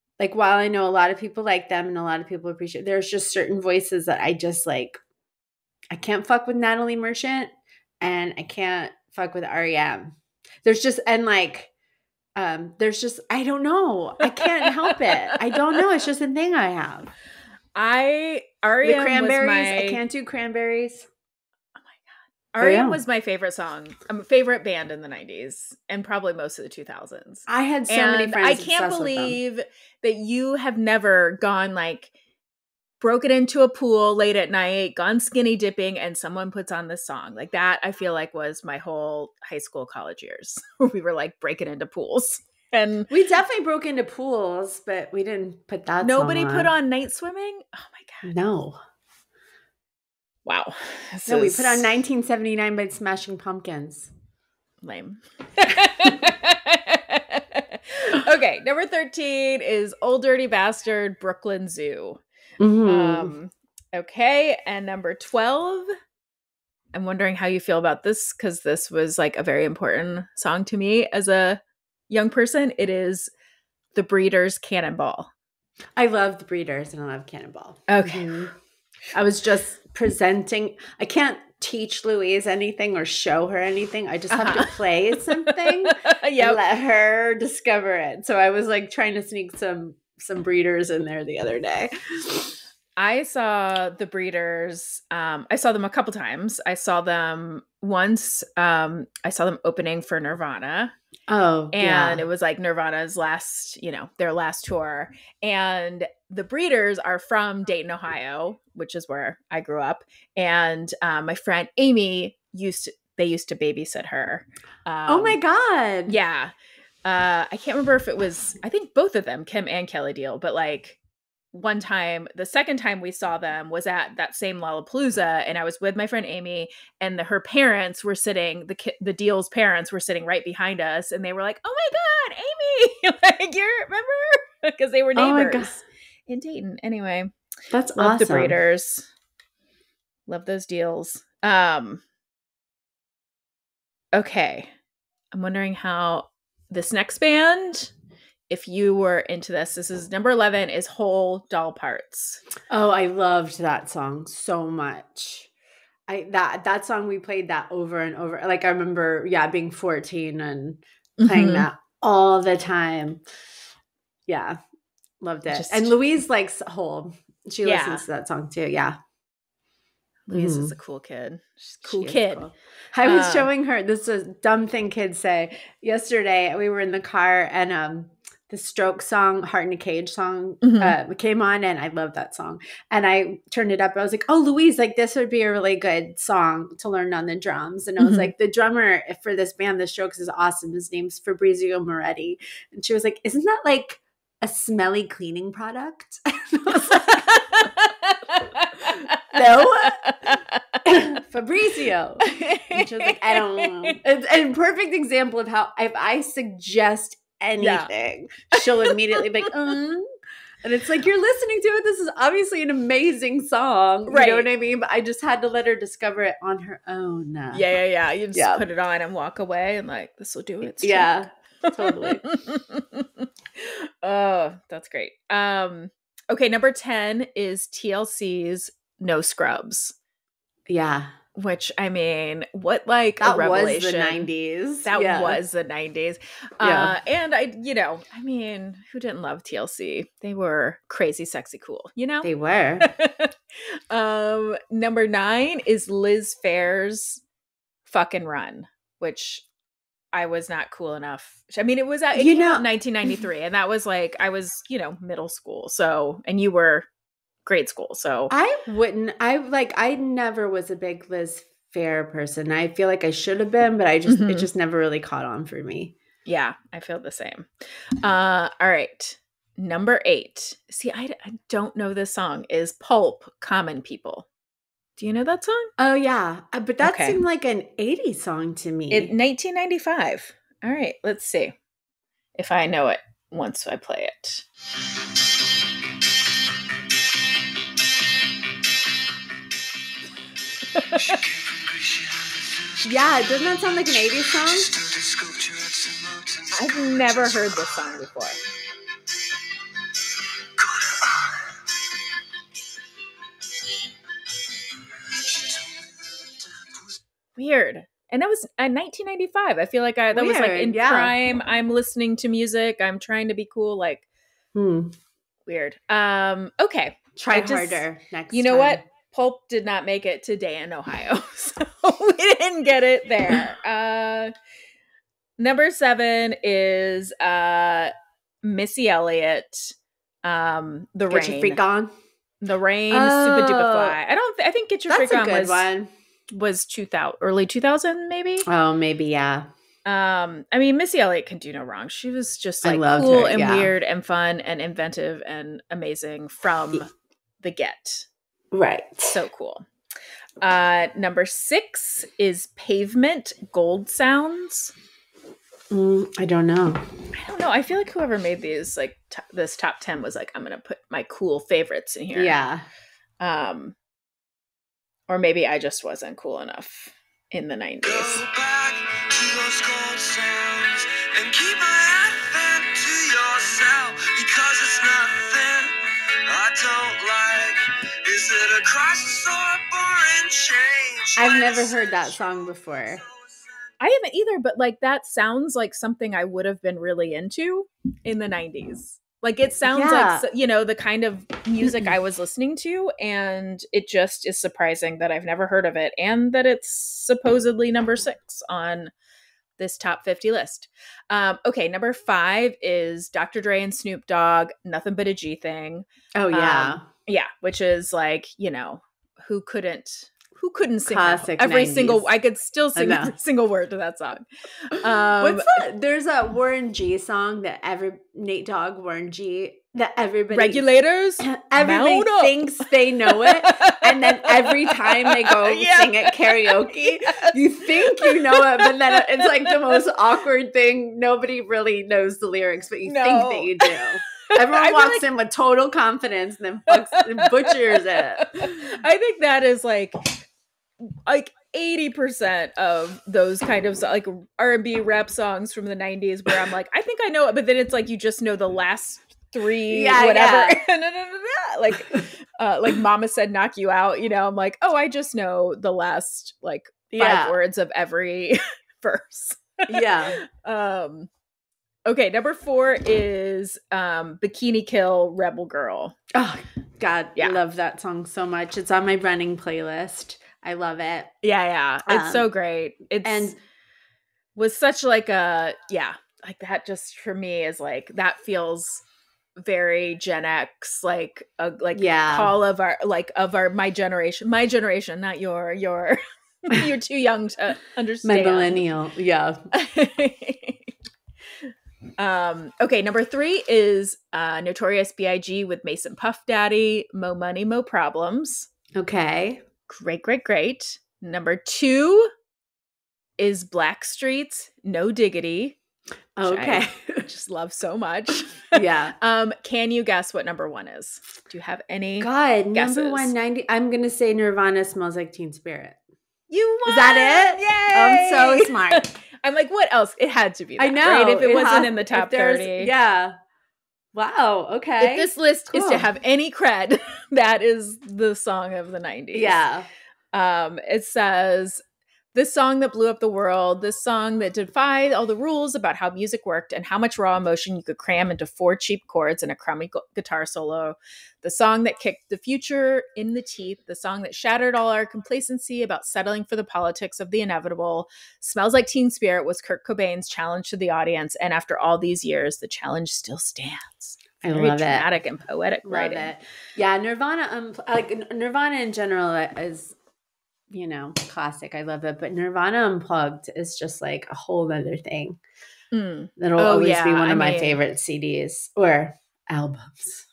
like them and a lot of people appreciate, there's just certain voices that I just like. I can't fuck with Natalie Merchant, and I can't fuck with REM. There's just, and like, there's just, I don't know. I can't help it. I don't know. It's just a thing I have. REM the Cranberries. Was my... I can't do Cranberries. REM was my favorite song. Favorite band in the 90s and probably most of the 2000s. I had so many friends. I can't believe that you have never gone like broken into a pool late at night, gone skinny dipping, and someone puts on this song. Like that, I feel like was my whole high school, college years. We were like breaking into pools. And we definitely broke into pools, but we didn't put that Nobody song on. Put on Night Swimming? Oh my God. No. Wow. We put on 1979 by Smashing Pumpkins. Lame. Okay, number 13 is Old Dirty Bastard, Brooklyn Zoo. Mm-hmm. Okay, and number 12, I'm wondering how you feel about this, because this was like a very important song to me as a young person, it is the Breeders' Cannonball. I love the Breeders and I love Cannonball. Okay. I was just presenting. I can't teach Louise anything or show her anything. I just have to play something and let her discover it. So I was like trying to sneak some Breeders in there the other day. I saw the Breeders. I saw them a couple times. I saw them once. I saw them opening for Nirvana. Oh, and it was like Nirvana's last, their last tour. And the Breeders are from Dayton, Ohio, which is where I grew up. And my friend Amy used to babysit her. Oh my God. Yeah. I can't remember if it was, I think both of them, Kim and Kelly Deal, but like one time, the second time we saw them was at that same Lollapalooza, and I was with my friend Amy, and her parents were sitting, the Deal's parents were sitting right behind us, and they were like, "Oh my God, Amy!" Like, you remember? Because they were neighbors in Dayton. Anyway, that's love awesome. The Breeders, love those Deals. Okay, I'm wondering how this next band. If you were into this is number 11 is Whole Doll Parts. Oh, I loved that song so much. That song, we played that over and over. Like I remember, being 14 and playing that all the time. Yeah, loved it. And Louise likes Whole. She listens to that song too. Yeah. Louise is a cool kid. She's a cool kid. Cool. I was showing her, this is a dumb thing kids say. Yesterday, we were in the car and the Strokes song, Heart in a Cage song came on, and I love that song. And I turned it up. I was like, "Oh, Louise, like this would be a really good song to learn on the drums." And I was like, "The drummer for this band, the Strokes, is awesome. His name's Fabrizio Moretti." And she was like, "Isn't that like a smelly cleaning product?" No, Fabrizio. And she was like, "I don't know." It's a perfect example of how if I suggest anything, she'll immediately be like, and it's like, you're listening to it. This is obviously an amazing song. Right. You know what I mean? But I just had to let her discover it on her own. Yeah. You just put it on and walk away and like, this will do it. Yeah, totally. Oh, that's great. Okay, number 10 is TLC's No Scrubs. Yeah. Which, I mean, what like that a revelation. Was the 90s. That was the 90s. And I mean, who didn't love TLC? They were crazy, sexy, cool, They were. Number 9 is Liz Phair's Fucking Run, which I was not cool enough. I mean, it came out in 1993, and that was like, I was, middle school. So, and you were grade school. So I never was a big Liz Phair person. I feel like I should have been, but it just never really caught on for me. Yeah, I feel the same. All right. Number 8. See, I don't know this song, is Pulp, Common People. Do you know that song? Oh, yeah. But that seemed like an 80s song to me. 1995. All right. Let's see if I know it once I play it. Yeah, doesn't that sound like an 80s song? I've never heard this song before. Weird. And that was 1995. I feel like that was like in prime. I'm listening to music. I'm trying to be cool. Like, weird. Okay. Try harder next time. You know what? Pulp did not make it to Dayton, Ohio. So we didn't get it there. Number 7 is Missy Elliott. The Rain. Get Your Freak On. The Rain, Super Duper Fly. I think Get Your Freak On was 2000, early 2000 maybe. Oh, maybe, yeah. I mean, Missy Elliott can do no wrong. She was just like cool and weird and fun and inventive and amazing from the get. Right. So cool. Number 6 is Pavement, Gold Sounds. I don't know. I feel like whoever made these, like this top 10 was like, I'm going to put my cool favorites in here. Yeah. Or maybe I just wasn't cool enough in the 90s. Go back to those gold sounds and keep my head don't like? Is it a crisis or a boring change? I've never heard that song before. I haven't either, but like that sounds like something I would have been really into in the 90s. Like it sounds Yeah. like, you know, the kind of music I was listening to, and it just is surprising that I've never heard of it and that it's supposedly number 6 on this top 50 list. Okay, number 5 is Dr. Dre and Snoop Dogg, Nothing But a G Thing. Oh, yeah. Yeah, which is like, you know, who couldn't sing Classic that? Every 90s. single, I could still sing I know. every single word to that song. What's that? There's a Warren G song that Nate Dogg, Warren G, that everybody Regulators, everybody mount up. thinks they know it, and then every time they go Yeah. sing at karaoke, you think you know it, but then it's like the most awkward thing. Nobody really knows the lyrics, but you think that you do. Everyone walks in with total confidence and then butchers it. I think that is like 80% of those kind of like R&B rap songs from the 90s where I'm like, I think I know it, but then it's like you just know the last 3 whatever. Like Mama Said Knock You Out, you know, I'm like, oh, I just know the last like 5 words of every verse. Yeah. Okay, number 4 is Bikini Kill, Rebel Girl. Oh, God. Yeah. I love that song so much. It's on my running playlist. I love it. Yeah. It's so great. Was such like a, like that just for me is like, that feels very Gen X, like call of my generation, not your, you're too young to understand. My millennial. Yeah. Okay, number 3 is Notorious B.I.G. with Mason Puff Daddy, Mo Money, Mo Problems. Okay. Great. Number 2 is Blackstreet's No Diggity. Okay. I just love so much. Yeah. Can you guess what number 1 is? Do you have any God, guesses? number 190. I'm going to say Nirvana Smells Like Teen Spirit. You won! Is that it? Yay! I'm so smart. I'm like, what else? It had to be that, I know. right? If it wasn't in the top 30. Yeah. Wow. Okay. If this list is Cool. to have any cred, that is the song of the 90s. Yeah. It says, this song that blew up the world, this song that defied all the rules about how music worked and how much raw emotion you could cram into 4 cheap chords and a crummy guitar solo. The song that kicked the future in the teeth. The song that shattered all our complacency about settling for the politics of the inevitable. Smells Like Teen Spirit was Kurt Cobain's challenge to the audience. And after all these years, the challenge still stands. I Very love dramatic and poetic Love writing. it. Yeah. Nirvana, Nirvana in general is, you know, classic. I love it. But Nirvana Unplugged is just like a whole other thing. That'll always be one of my favorite CDs or albums.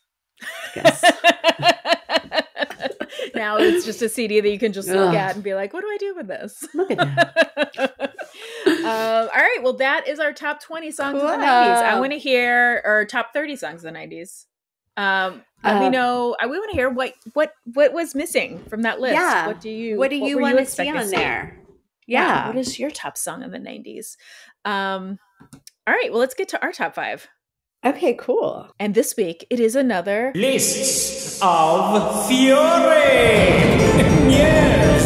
Now it's just a CD that you can just look at and be like, what do I do with this? Look at that. All right. Well, that is our top 20 songs of the 90s. I want to hear our top 30 songs of the 90s. Let me know. We want to hear what was missing from that list. Yeah. What do you want to see expect on there? Yeah. What is your top song of the 90s? All right. Well, let's get to our top 5. Okay, cool. And this week it is another Lists of Fury. Yes.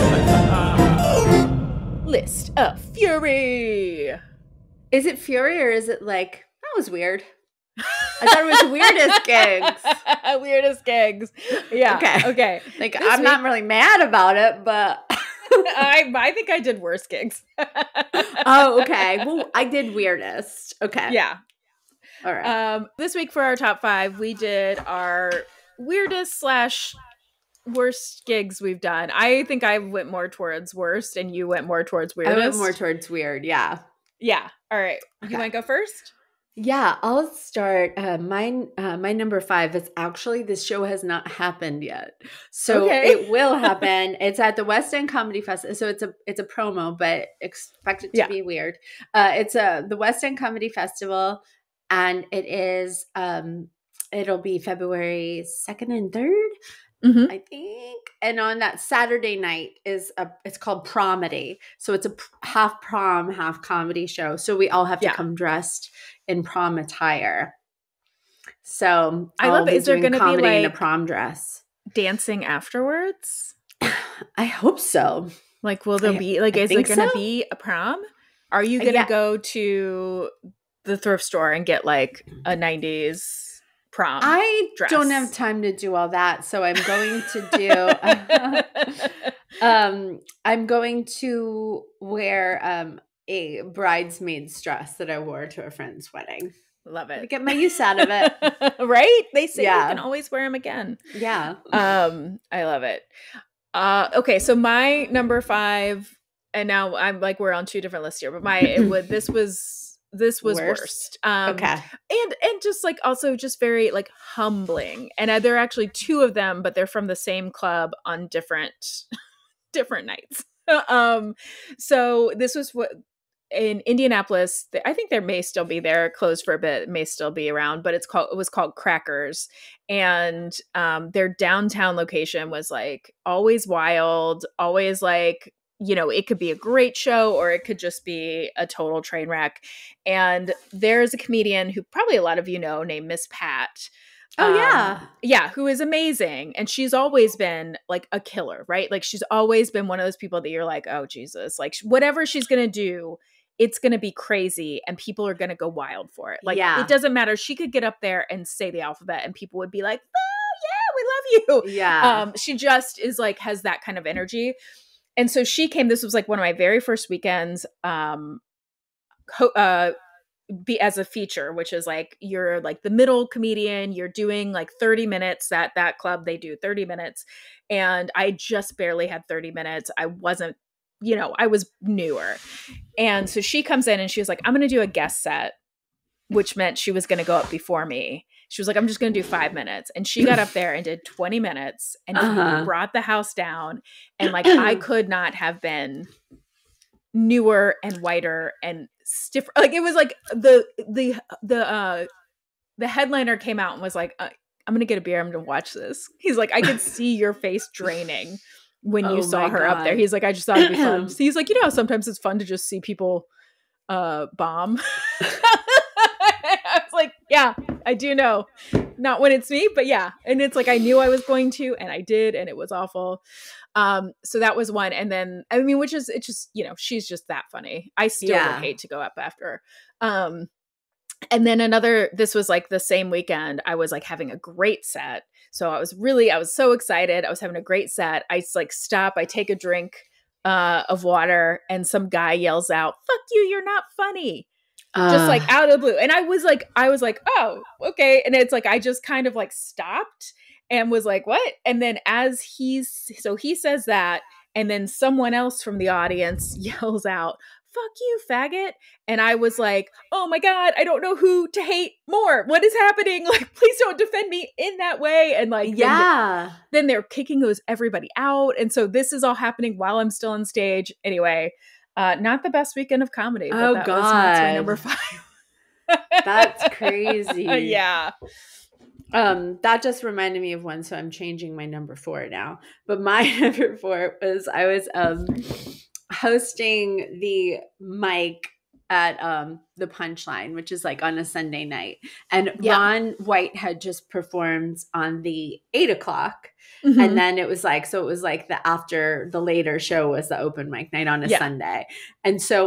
List of Fury. Is it Fury or is it like, that was weird? I thought it was Weirdest Gigs. Weirdest Gigs. Yeah. Okay. Like, I'm not really mad about it, but I think I did worse gigs. Oh, okay. Well, I did Weirdest. Okay. Yeah. All right. This week for our top 5, we did our weirdest / worst gigs we've done. I think I went more towards worst and you went more towards weirdest. I went more towards weird. Yeah. Yeah. All right. Okay. You want to go first? Yeah, I'll start. My number 5 is actually, this show has not happened yet, so it will happen. It's at the West End Comedy Festival, so it's a promo, but expect it to be weird. It's the West End Comedy Festival, and it is it'll be February 2nd and 3rd, I think. And on that Saturday night it's called Promedy, so it's a half prom, half comedy show. So we all have to come dressed in prom attire. So I love it. Is there going to be in a like prom dress? dancing afterwards? I hope so. Like, will there be like? Is there going to be a prom? Are you going to go to the thrift store and get like a 90s prom? I dress? Don't have time to do all that, so I'm going to do. I'm going to wear a bridesmaid's dress that I wore to a friend's wedding. Love it. To get my use out of it. Right? They say you can always wear them again. Yeah. I love it. Okay, so my number 5, and now I'm like we're on 2 different lists here, but this was worst. Okay. And just like also just very like humbling. And there are actually 2 of them, but they're from the same club on different nights. So this was what in Indianapolis, I think there may still be there, closed for a bit, may still be around, but it was called Crackers. And their downtown location was like always wild, always like, you know, it could be a great show or it could just be a total train wreck. And there's a comedian who probably a lot of you know named Miss Pat. Yeah, who is amazing. And she's always been like a killer, right? Like she's always been one of those people that you're like, oh, Jesus, like whatever she's going to do, it's going to be crazy and people are going to go wild for it. Like it doesn't matter. She could get up there and say the alphabet and people would be like, oh, yeah, we love you. Yeah. She just is like, has that kind of energy. And so she came, this was like one of my very first weekends, be as a feature, which is like, you're like the middle comedian, you're doing like 30 minutes at that club. They do 30 minutes. And I just barely had 30 minutes. I wasn't, you know, I was newer. And so she comes in and she was like, I'm going to do a guest set, which meant she was going to go up before me. She was like, I'm just going to do 5 minutes. And she got up there and did 20 minutes and brought the house down. And like, I could not have been newer and whiter and stiffer. Like it was like the headliner came out and was like, I'm going to get a beer. I'm going to watch this. He's like, I could see your face draining when you saw her up there. He's like, I just thought it'd be fun. So he's like, you know, sometimes it's fun to just see people bomb. I was like, yeah, I do know. Not when it's me, but yeah. And it's like, I knew I was going to, and I did, and it was awful. So that was one. And then, I mean, it's just, you know, she's just that funny. I still would hate to go up after her. And then this was like the same weekend, I was like having a great set. So I was so excited. I was having a great set. I like stop, I take a drink of water and some guy yells out, "Fuck you, you're not funny." Just like out of the blue. And I was like, oh, okay. And it's like, I just kind of like stopped and was like, what? And then he says that, and then someone else from the audience yells out, "Fuck you, faggot." And I was like, oh my God, I don't know who to hate more. What is happening? Like, please don't defend me in that way. And like, then they're kicking everybody out. And so this is all happening while I'm still on stage. Anyway, not the best weekend of comedy. But that's my number 5. That's crazy. Yeah. That just reminded me of one, so I'm changing my number 4 now. But my number 4 was I was hosting the mic at the Punchline, which is like on a Sunday night, and Ron White had just performed on the 8 o'clock, and then it was like the later show was the open mic night on a Sunday, and so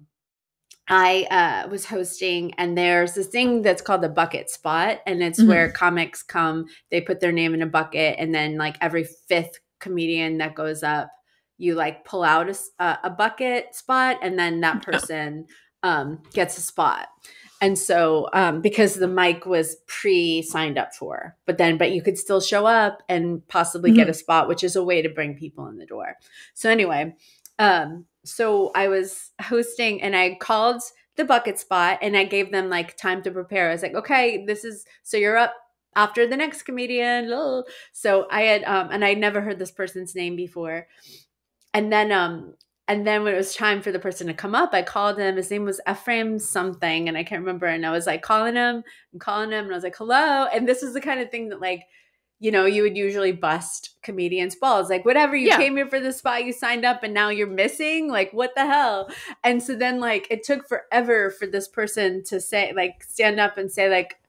I was hosting, and there's this thing that's called the bucket spot, and it's where comics come, they put their name in a bucket, and then like every 5th comedian that goes up, you like pull out a bucket spot, and then that person gets a spot. And so because the mic was pre-signed up for, but you could still show up and possibly get a spot, which is a way to bring people in the door. So anyway, so I was hosting and I called the bucket spot and I gave them like time to prepare. I was like, okay, so you're up after the next comedian. So I had, and I'd never heard this person's name before. And then when it was time for the person to come up, I called him. His name was Ephraim something, and I can't remember. And I was like calling him, and I was like, hello. And this is the kind of thing that like, you know, you would usually bust comedians' balls. Like, whatever, you came here for the spot, you signed up, and now you're missing? Like, what the hell? And so then like, it took forever for this person to say, like, stand up and say like,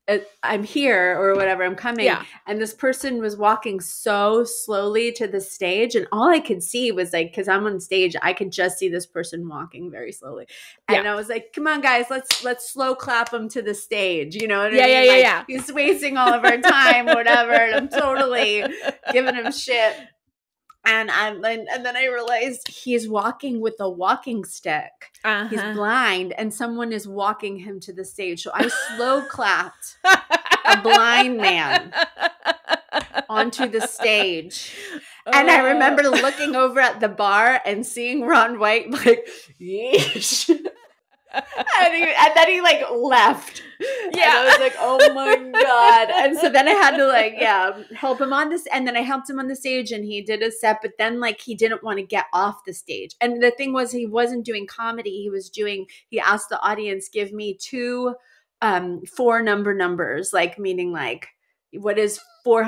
I'm here or whatever, I'm coming. Yeah. And this person was walking so slowly to the stage. And all I could see was like, cause I'm on stage, I could just see this person walking very slowly. And I was like, come on guys, let's slow clap him to the stage. You know what I mean? Like, he's wasting all of our time, whatever. And I'm totally giving him shit. And then I realized he's walking with a walking stick. He's blind, and someone is walking him to the stage. So I slow clapped a blind man onto the stage. And I remember looking over at the bar and seeing Ron White like, yeesh. And then he like left. Yeah. And I was like, oh my God. And so then I had to like, help him on this. And then I helped him on the stage and he did a set, but then like he didn't want to get off the stage. And the thing was, he wasn't doing comedy. He asked the audience, give me 2 4 numbers, like meaning like, what is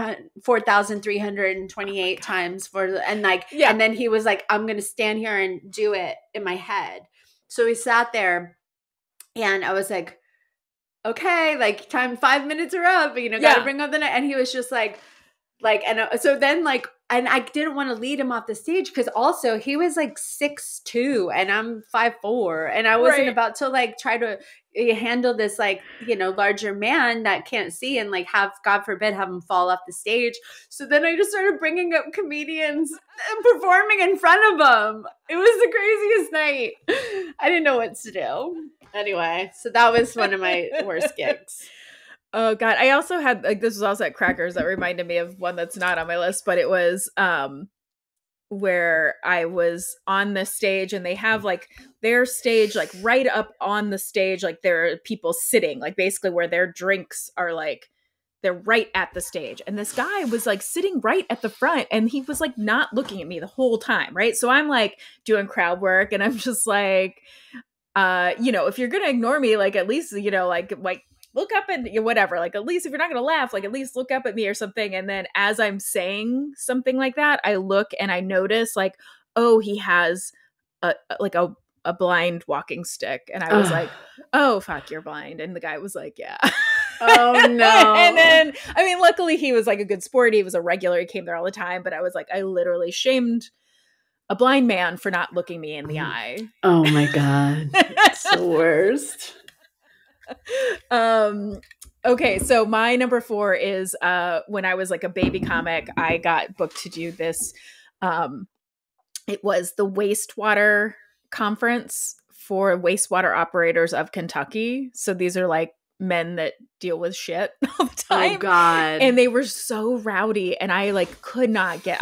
4,328 times and then he was like, I'm going to stand here and do it in my head. So we sat there and I was like, okay, like 5 minutes are up, gotta bring up the night. And he was just like, so then like, and I didn't want to lead him off the stage because also he was like 6'2" and I'm 5'4", and I wasn't about to like try to handle this like, larger man that can't see and like God forbid, have him fall off the stage. So then I just started bringing up comedians and performing in front of them. It was the craziest night. I didn't know what to do. Anyway, so that was one of my worst gigs. Oh God. I also had like, this was also at Crackers that reminded me of one that's not on my list, but it was where I was on the stage and they have like their stage, like right up on the stage. Like there are people sitting like basically where their drinks are, like they're right at the stage. And this guy was like sitting right at the front and he was like not looking at me the whole time. Right. So I'm like doing crowd work and I'm just like, if you're going to ignore me, like at least, like look up and whatever, like at least if you're not going to laugh, like at least look up at me or something. And then as I'm saying something like that, I look and I notice like, oh, he has a blind walking stick. And I was like, oh, fuck, you're blind. And the guy was like, yeah. Oh no. And then, I mean, luckily he was like a good sport. He was a regular. He came there all the time. But I was like, I literally shamed a blind man for not looking me in the eye. Oh my God. It's the worst. Okay, so my number 4 is when I was like a baby comic, I got booked to do this. It was the wastewater conference for wastewater operators of Kentucky. So these are like men that deal with shit all the time. Oh God. And they were so rowdy and I like could not get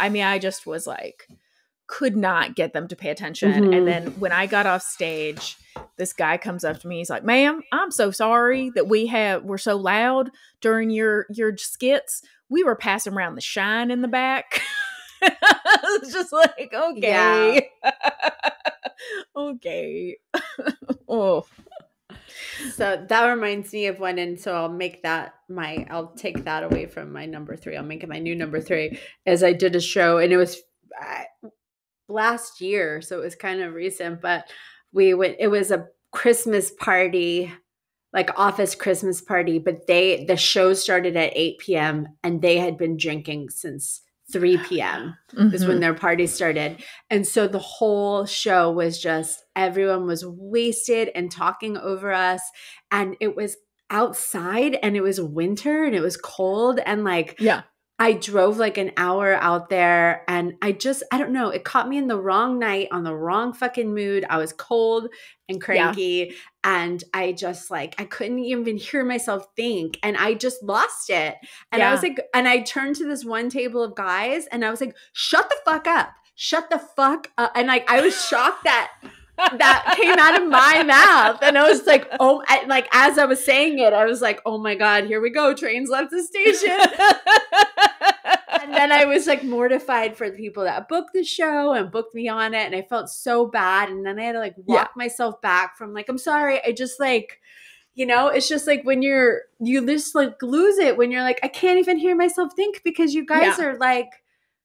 them to pay attention. Mm-hmm. And then when I got off stage, this guy comes up to me. He's like, ma'am, I'm so sorry that we're so loud during your skits. We were passing around the shine in the back. I was just like, okay. Yeah. Okay. Oh. So that reminds me of one. And so I'll take that away from my number 3. I'll make it my new number 3 as I did a show and it was last year. So it was kind of recent, but it was a Christmas party, like office Christmas party, but the show started at 8 p.m. and they had been drinking since 3 p.m. is when their party started. And so the whole show was just, everyone was wasted and talking over us. And it was outside and it was winter and it was cold. And like, I drove like an hour out there and I don't know, it caught me in the wrong night on the wrong fucking mood. I was cold and cranky and I just like, I couldn't even hear myself think and I just lost it. And I was like, and I turned to this one table of guys and I was like, shut the fuck up. Shut the fuck up. And like, I was shocked that came out of my mouth. And I was like, as I was saying it, I was like, oh my God, here we go. Trains left the station. And then I was like mortified for the people that booked the show and booked me on it. And I felt so bad. And then I had to like walk myself back from like, I'm sorry. I just like, it's just like when you just like lose it when you're like, I can't even hear myself think because you guys are like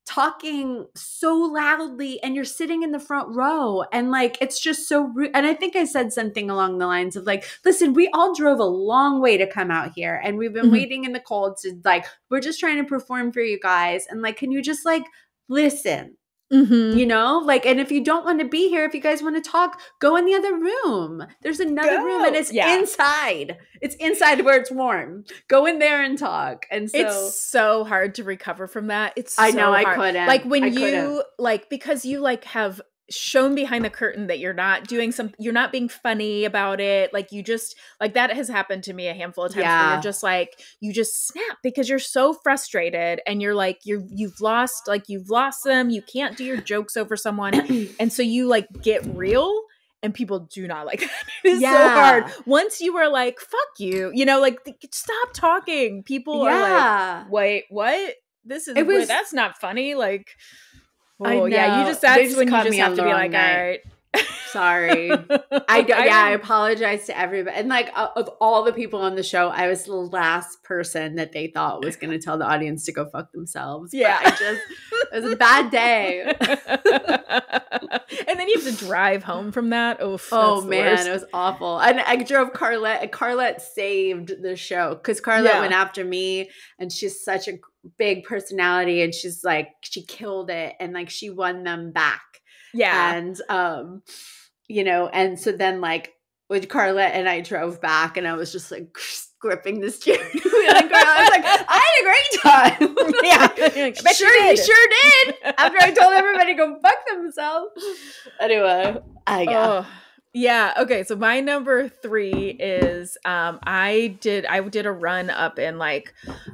talking so loudly and you're sitting in the front row and like it's just so rude. And I think I said something along the lines of like, listen, we all drove a long way to come out here and we've been waiting in the cold to like, we're just trying to perform for you guys. And like, can you just like listen? You know, like, and if you don't want to be here, if you guys want to talk, go in the other room. There's another room and it's inside. It's inside where it's warm. Go in there and talk. And so it's so hard to recover from that. It's so I know hard. I couldn't. Like when I couldn't. like, because you like have shown behind the curtain that you're not doing you're not being funny about it. Like you just like that has happened to me a handful of times where you're just like, you just snap because you're so frustrated and you're like, you've lost them. You can't do your jokes over someone. And so you like get real and people do not like that. It is so hard. Once you are like, fuck you, you know, like stop talking. People are like, wait, what? That's not funny. Like, oh yeah, that's when you just have to be like, all right. Sorry. I apologize to everybody. And like of all the people on the show, I was the last person that they thought was going to tell the audience to go fuck themselves. Yeah. It was a bad day. And then you have to drive home from that. Oh man, it was awful. And I drove Carlette and Carlette saved the show because Carlette went after me and she's such a big personality and she's like, she killed it and like she won them back. Yeah. And, you know, and so then like with Carlette and I drove back and I was just like gripping the steering wheel. And I was like, I had a great time. Yeah. Like, you sure did. After I told everybody to go fuck themselves. Anyway, yeah. Okay. So my number 3 is, I did a run up in like,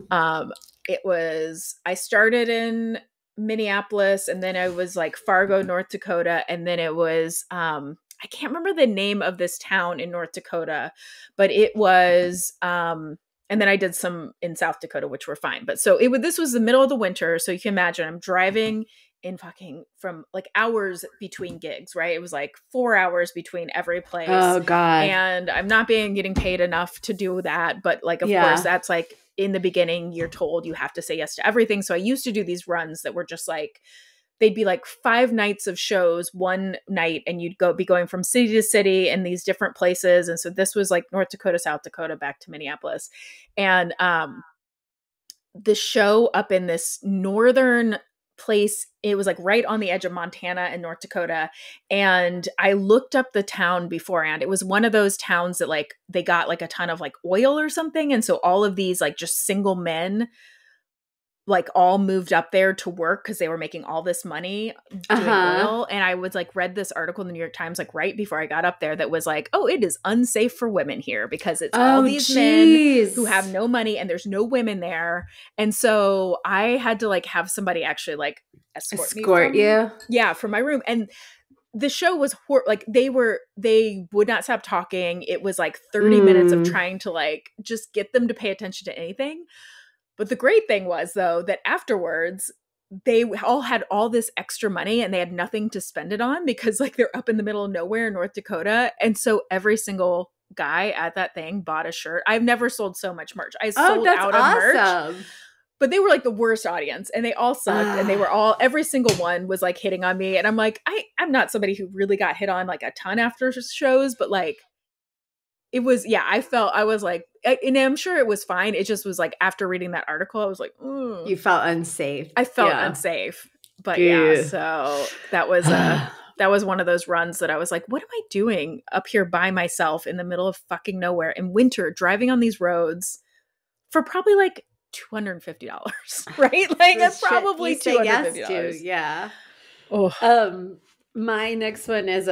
I started in Minneapolis and then I was like Fargo, North Dakota. And then it was, I can't remember the name of this town in North Dakota, but it was, and then I did some in South Dakota, which were fine. But so this was the middle of the winter. So you can imagine I'm driving in from like hours between gigs, right? It was like 4 hours between every place. Oh God. And I'm not getting paid enough to do that. But like, of course, that's like in the beginning, you're told you have to say yes to everything. So I used to do these runs that were just like, they'd be like 5 nights of shows one night and you'd be going from city to city in these different places. And so this was like North Dakota, South Dakota, back to Minneapolis. And the show up in this northern place, it was like right on the edge of Montana and North Dakota. And I looked up the town beforehand. It was one of those towns that like they got like a ton of like oil or something. And so all of these like just single men like all moved up there to work because they were making all this money doing oil. And I was like read this article in the New York Times like right before I got up there that was like, oh, it is unsafe for women here because it's all these men who have no money and there's no women there. And so I had to like have somebody actually like escort you. Yeah, from my room. And the show was they would not stop talking. It was like 30 minutes of trying to like just get them to pay attention to anything. But the great thing was, though, that afterwards, they all had all this extra money and they had nothing to spend it on because, like, they're up in the middle of nowhere in North Dakota. And so every single guy at that thing bought a shirt. I've never sold so much merch. I sold out of merch. But they were, like, the worst audience. And they all sucked. And they were every single one was, like, hitting on me. And I'm like, I'm not somebody who really got hit on, like, a ton after shows. But, like, it was, I was like, and I'm sure it was fine. It just was like, after reading that article, I was like, You felt unsafe. I felt unsafe. But so that was one of those runs that I was like, what am I doing up here by myself in the middle of fucking nowhere in winter, driving on these roads for probably like $250, right? Like that's probably $250. Yeah. Oh. My next one is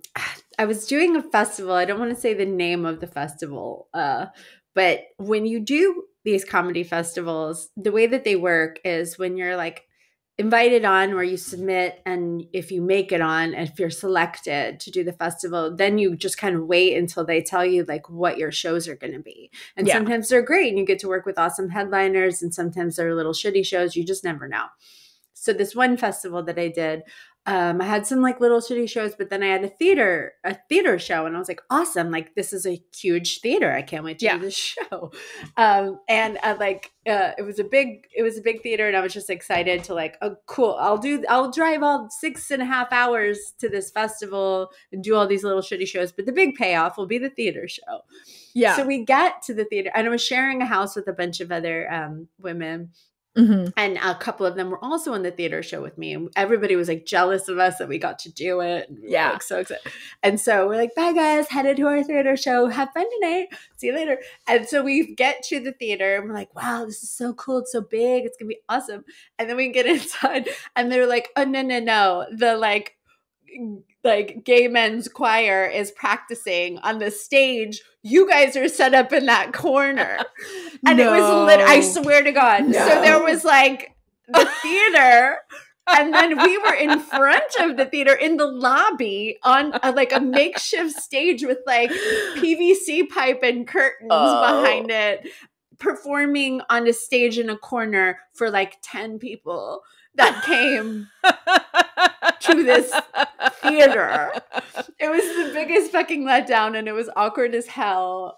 I was doing a festival. I don't want to say the name of the festival, but when you do these comedy festivals, the way that they work is when you're like invited on where you submit, and if you make it on, and if you're selected to do the festival, then you just kind of wait until they tell you like what your shows are going to be. And sometimes they're great and you get to work with awesome headliners, and sometimes they're little shitty shows. You just never know. So this one festival that I did, I had some like little shitty shows, but then I had a theater show, and I was like, awesome! Like this is a huge theater. I can't wait to do this show. And it was a big theater, and I was just excited to like, oh cool, I'll drive all 6.5 hours to this festival and do all these little shitty shows, but the big payoff will be the theater show. Yeah. So we get to the theater, and I was sharing a house with a bunch of other women. Mm-hmm. And a couple of them were also in the theater show with me. And everybody was like jealous of us that we got to do it. And we were, like, so excited. And so we're like, bye guys, headed to our theater show. Have fun tonight. See you later. And so we get to the theater and we're like, wow, this is so cool. It's so big. It's going to be awesome. And then we get inside and they're like, oh, no. The like gay men's choir is practicing on the stage. You guys are set up in that corner. And it was I swear to God. No. So there was like the theater, and then we were in front of the theater in the lobby on a makeshift stage with like PVC pipe and curtains behind it, performing on a stage in a corner for like 10 people that came to this theater. It was the biggest fucking letdown, and it was awkward as hell.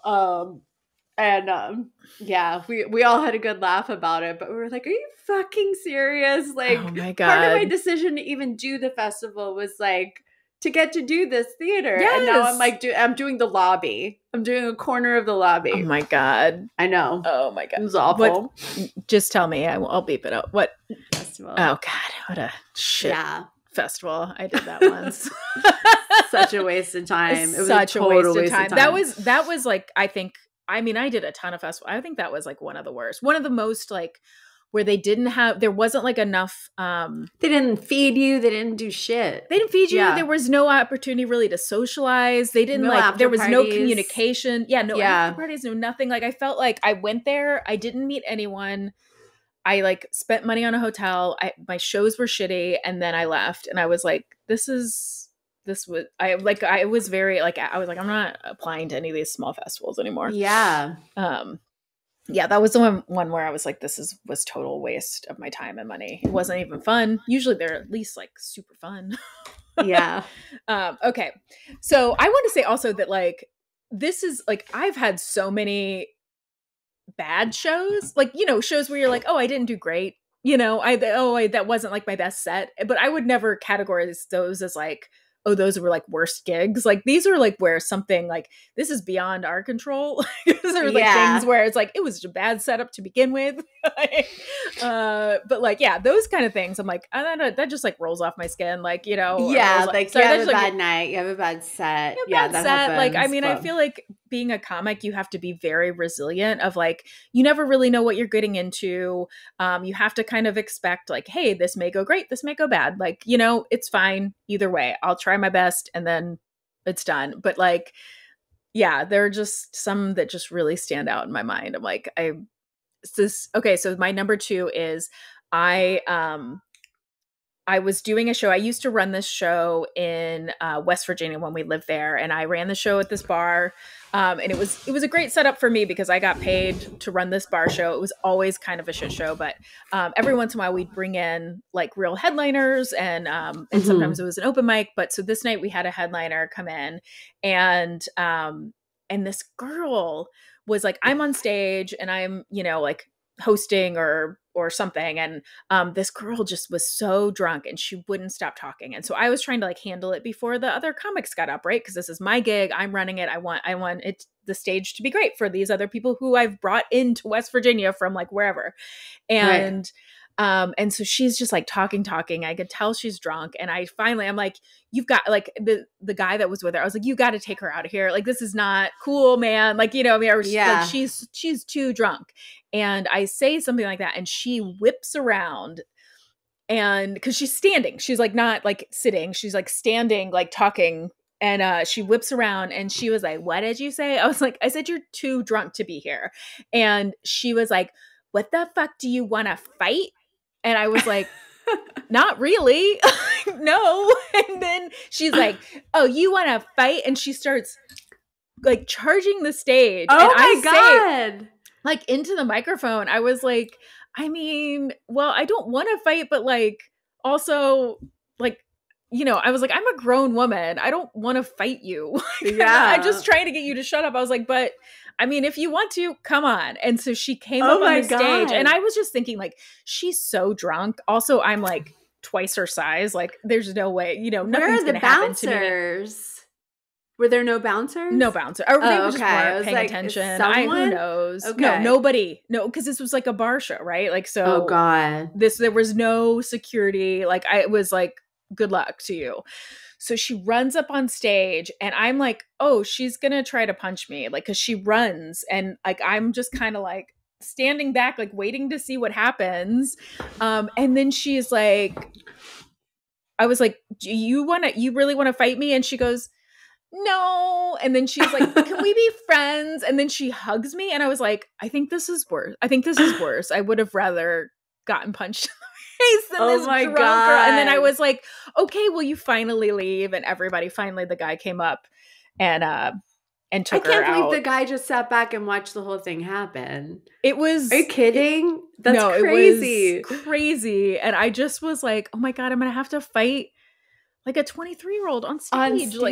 Yeah, we all had a good laugh about it, but we were like, are you fucking serious? Like, oh my God. Part of my decision to even do the festival was like to get to do this theater. Yes. And now I'm like, I'm doing the lobby. I'm doing a corner of the lobby. Oh my God. I know. Oh my God. It was awful. Just tell me. I'll beep it out. What festival? Oh God, what a shit festival. I did that once. Such a waste of time. It was such a waste of time. That was like, I did a ton of festivals. I think that was like one of the worst. One of the most like where there wasn't like enough. They didn't feed you. They didn't do shit. They didn't feed you. Yeah. There was no opportunity really to socialize. They didn't there was no communication. Yeah. No after parties, no nothing. Like I felt like I went there. I didn't meet anyone. I like spent money on a hotel. My shows were shitty. And then I left and I was like, I was like, I'm not applying to any of these small festivals anymore. Yeah. Yeah, that was the one where I was like, was total waste of my time and money. It wasn't even fun. Usually they're at least like super fun. Yeah. Okay. So I want to say also that like, this is like, I've had so many bad shows, like, shows where you're like, oh, I didn't do great. That wasn't like my best set, but I would never categorize those as like, oh, those were like worst gigs. Like these are like where something like this is beyond our control. Those are like things where it's like, it was a bad setup to begin with. But like, yeah, those kind of things. I'm like, that just like rolls off my skin. Like, Yeah. You have a bad night. You have a bad set. Yeah, that happens. Like, I mean, I feel like being a comic, you have to be very resilient of like, you never really know what you're getting into. You have to kind of expect like, hey, this may go great. This may go bad. Like, it's fine either way. I'll try my best and then it's done. But like, yeah, there are just some that just really stand out in my mind. I'm like, so my number 2 is I was doing a show. I used to run this show in West Virginia when we lived there, and I ran the show at this bar. And it was a great setup for me because I got paid to run this bar show. It was always kind of a shit show, but every once in a while we'd bring in like real headliners, and sometimes it was an open mic. But so this night we had a headliner come in, and this girl was like, I'm on stage and I'm like hosting or something, and this girl just was so drunk and she wouldn't stop talking, and so I was trying to like handle it before the other comics got up, right? Because this is my gig, I'm running it. I want the stage to be great for these other people who I've brought into West Virginia from like wherever, and so she's just like talking. I could tell she's drunk, and I'm like, you've got like the guy that was with her. I was like, you got to take her out of here. Like, this is not cool, man. Like, like she's too drunk. And I say something like that, and she whips around, and because she's standing, she's like not like sitting, she's like standing, like talking. And she whips around and she was like, what did you say? I was like, I said, you're too drunk to be here. And she was like, what the fuck, do you want to fight? And I was like, not really. No. And then she's like, oh, you want to fight? And she starts like charging the stage. Oh, and my God. Like into the microphone. I was like, I mean, well, I don't want to fight, but like also like, I was like, I'm a grown woman. I don't want to fight you. Yeah. I'm just trying to get you to shut up. I was like, but I mean, if you want to, come on. And so she came Oh up on my the stage God. and I was just thinking like, she's so drunk. Also, I'm like twice her size. Like there's no way, Where nothing's are the going to happen to me. bouncers? Were there no bouncers? No bouncer. Or they were just okay. I weren't was paying like, attention. someone? Who knows? Okay. No, nobody. No, because this was like a bar show, right? Like so. Oh God. There was no security. Like I was like, good luck to you. So she runs up on stage and I'm like, oh, she's gonna try to punch me, like, because she runs and like I'm just kind of like standing back, like waiting to see what happens. And then she's like, I was like, do you really want to fight me? And she goes, no. And then she's like, can we be friends? And then she hugs me and I was like, I think this is worse. I would have rather gotten punched in the face than this my drunk God. girl. And then I was like, okay, will you finally leave? And the guy came up and took her out. I can't believe the guy just sat back and watched the whole thing happen. It was. Are you kidding? That's crazy. It was crazy. And I just was like, oh my God, I'm going to have to fight like a 23-year-old on stage. Like,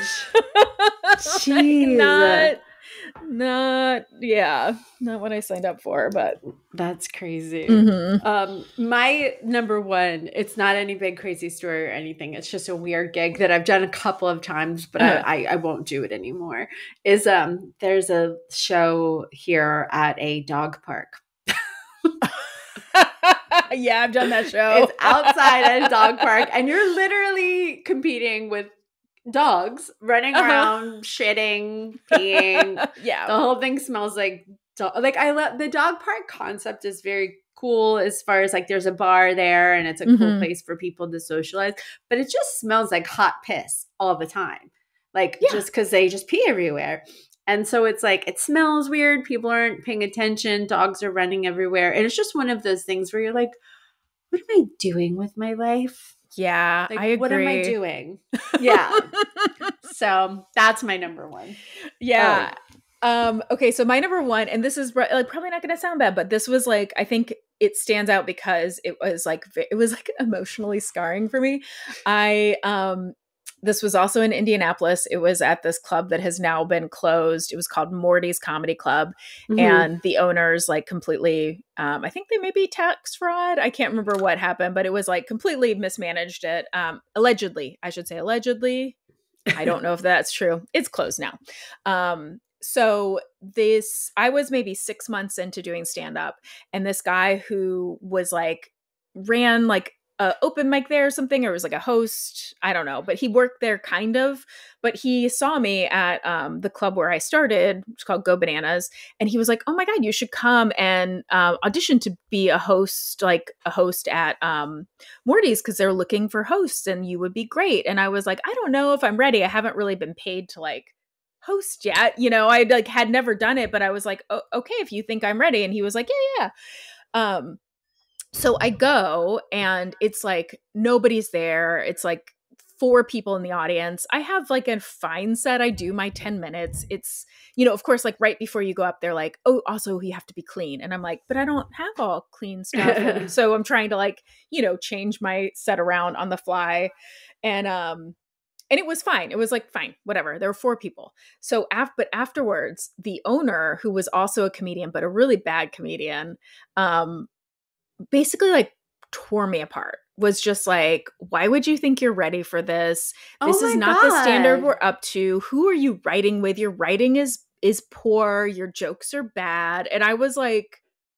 Jeez. not what I signed up for, but that's crazy. Mm-hmm. My number one, it's not any big crazy story or anything. It's just a weird gig that I've done a couple of times, but I won't do it anymore. Is there's a show here at a dog park. Yeah, I've done that show. It's outside at a dog park, and you're literally competing with dogs running around, shitting, peeing. Yeah, the whole thing smells like like I love the dog park concept is very cool as far as like there's a bar there and it's a cool place for people to socialize, but it just smells like hot piss all the time, like just because they just pee everywhere. And so it's like, it smells weird. People aren't paying attention. Dogs are running everywhere. And it's just one of those things where you're like, what am I doing with my life? Yeah, like, I agree. What am I doing? Yeah. So that's my number one. Yeah. Okay, so my number one, and this is like probably not going to sound bad, but this was like, I think it stands out because it was like emotionally scarring for me. This was also in Indianapolis. It was at this club that has now been closed. It was called Morty's Comedy Club. Mm-hmm. And the owners like completely, I think they maybe tax fraud. I can't remember what happened, but it was like completely mismanaged it. Allegedly, I should say allegedly. I don't know if that's true. It's closed now. So I was maybe 6 months into doing stand-up, and this guy who was like, ran like open mic there or something, or it was like a host, I don't know, but he worked there kind of, but he saw me at the club where I started, it's called Go Bananas, and he was like, oh my God, you should come and audition to be a host at Morty's, because they're looking for hosts and you would be great. And I was like, I don't know if I'm ready. I haven't really been paid to like host yet, I like had never done it, but I was like, oh, okay, if you think I'm ready. And he was like, yeah. So I go and it's like, nobody's there. It's like 4 people in the audience. I have like a fine set. I do my 10 minutes. It's, of course, like right before you go up, they're like, oh, also you have to be clean. And I'm like, but I don't have all clean stuff. So I'm trying to like, change my set around on the fly. And it was fine. It was like, fine, whatever. There were 4 people. So but afterwards, the owner, who was also a comedian, but a really bad comedian, basically like tore me apart, was just like, why would you think you're ready for this? This is not the standard we're up to. Who are you writing with? Your writing is poor. Your jokes are bad. And I was like,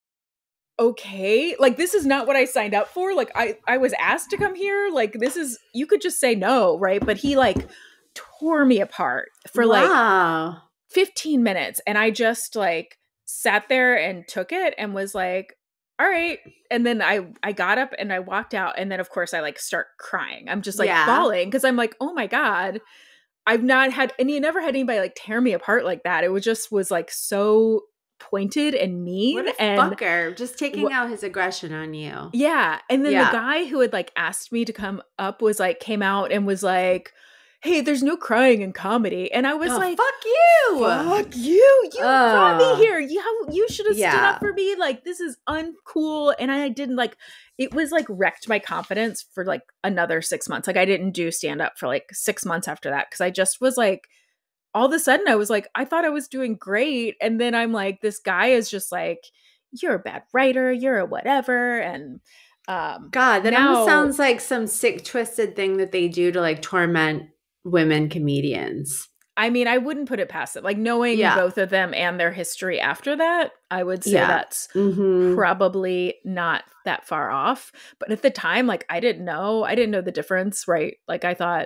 okay, like this is not what I signed up for. Like I was asked to come here. Like this is, you could just say no, right? But he like tore me apart for like 15 minutes. And I just like sat there and took it and was like, all right. And then I got up and I walked out. And then of course I like start crying. I'm just like bawling because I'm like, oh my God, I've not had never had anybody like tear me apart like that. It was like so pointed and mean. What a fucker. Just taking out his aggression on you. Yeah. And then the guy who had like asked me to come up was like, came out and was like, hey, there's no crying in comedy. And I was like, fuck you. Fuck you. You brought me here. You should have stood up for me. Like, this is uncool. And I didn't like, it was like wrecked my confidence for like another 6 months. Like I didn't do stand up for like 6 months after that. Cause I just was like, all of a sudden I was like, I thought I was doing great. And then I'm like, this guy is just like, you're a bad writer. You're a whatever. And God, that almost sounds like some sick, twisted thing that they do to like torment women comedians. I mean, I wouldn't put it past it. Like knowing both of them and their history after that, I would say that's probably not that far off. But at the time, like I didn't know the difference, right? Like I thought,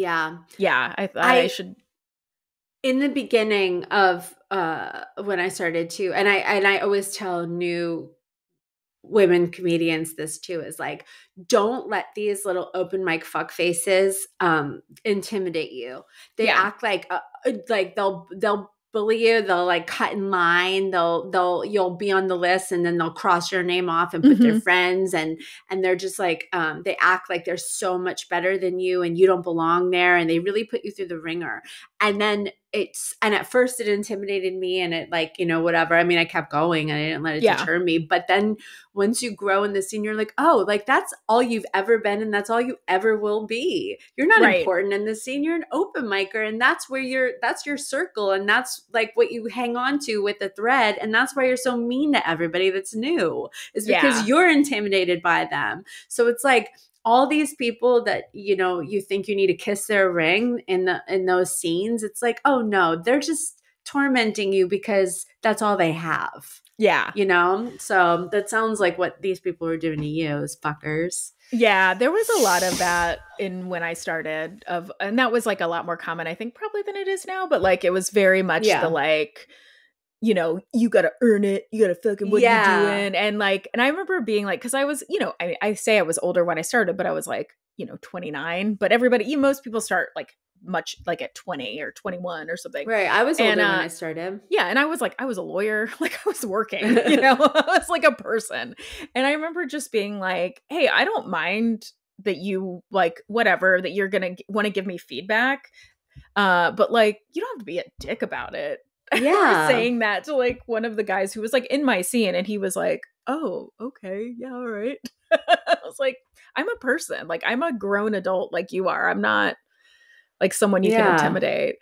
I thought I should. In the beginning of when I started to, and I always tell new women comedians this too, is like, don't let these little open mic fuck faces intimidate you. They act like they'll bully you, they'll like cut in line, you'll be on the list and then they'll cross your name off and put their friends and they're just like they act like they're so much better than you and you don't belong there, and they really put you through the ringer. And then at first it intimidated me, and it like, you know, whatever. I mean, I kept going and I didn't let it deter me. But then once you grow in the scene, you're like, oh, like that's all you've ever been and that's all you ever will be. You're not important in the scene. You're an open micer, and that's your circle, and that's like what you hang on to with the thread. And that's why you're so mean to everybody that's new, is because you're intimidated by them. So it's like, all these people that, you know, you think you need to kiss their ring in those scenes, it's like, oh no, they're just tormenting you because that's all they have. Yeah. You know? So that sounds like what these people were doing to you, is fuckers. Yeah, there was a lot of that when I started and that was like a lot more common, I think, probably than it is now, but like it was very much the like, you know, you got to earn it. You got to fucking what you doing. And like, and I remember being like, cause I was, you know, I say I was older when I started, but I was like, you know, 29, but most people start like much like at 20 or 21 or something. Right. I was older when I started. Yeah. And I was like, I was a lawyer. Like I was working, you know, I was like a person. And I remember just being like, hey, I don't mind that you like, whatever, that you're going to want to give me feedback. But like, you don't have to be a dick about it. Yeah. Saying that to like one of the guys who was like in my scene, and he was like, oh, okay. Yeah. All right. I was like, I'm a person. Like I'm a grown adult like you are. I'm not like someone you can intimidate.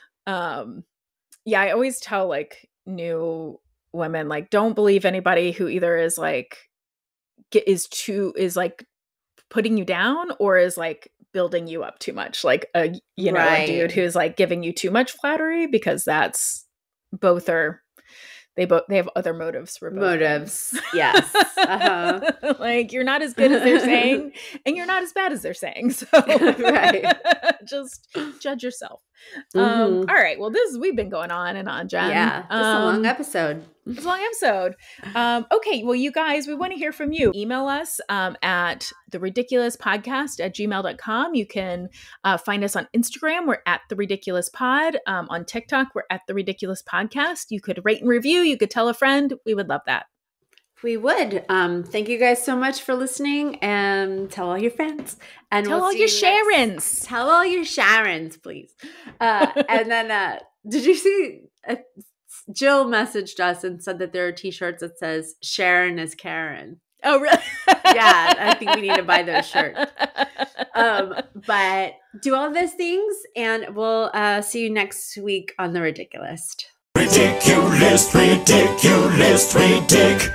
I always tell like new women, like, don't believe anybody who either is like, is like putting you down or is like building you up too much. Like a dude who's like giving you too much flattery, because that's they have other motides for both motives. Yes. Uh-huh. Like you're not as good as they're saying, and you're not as bad as they're saying. So just judge yourself. All right. Well, we've been going on and on, Jen. Yeah. This is a long episode. It's a long episode. Okay. Well, you guys, we want to hear from you. Email us at theridiculouspodcast@gmail.com. You can find us on Instagram. We're at theridiculouspod. On TikTok, we're at theridiculouspodcast. You could rate and review. You could tell a friend. We would love that. We would. Thank you guys so much for listening, and tell all your friends. And tell all your Sharons. Tell all your Sharons, please. And then, did you see Jill messaged us and said that there are t-shirts that says Sharon is Karen. Oh, really? Yeah, I think we need to buy those shirts. But do all those things, and we'll see you next week on The Ridiculous. Ridiculous, ridiculous, ridic.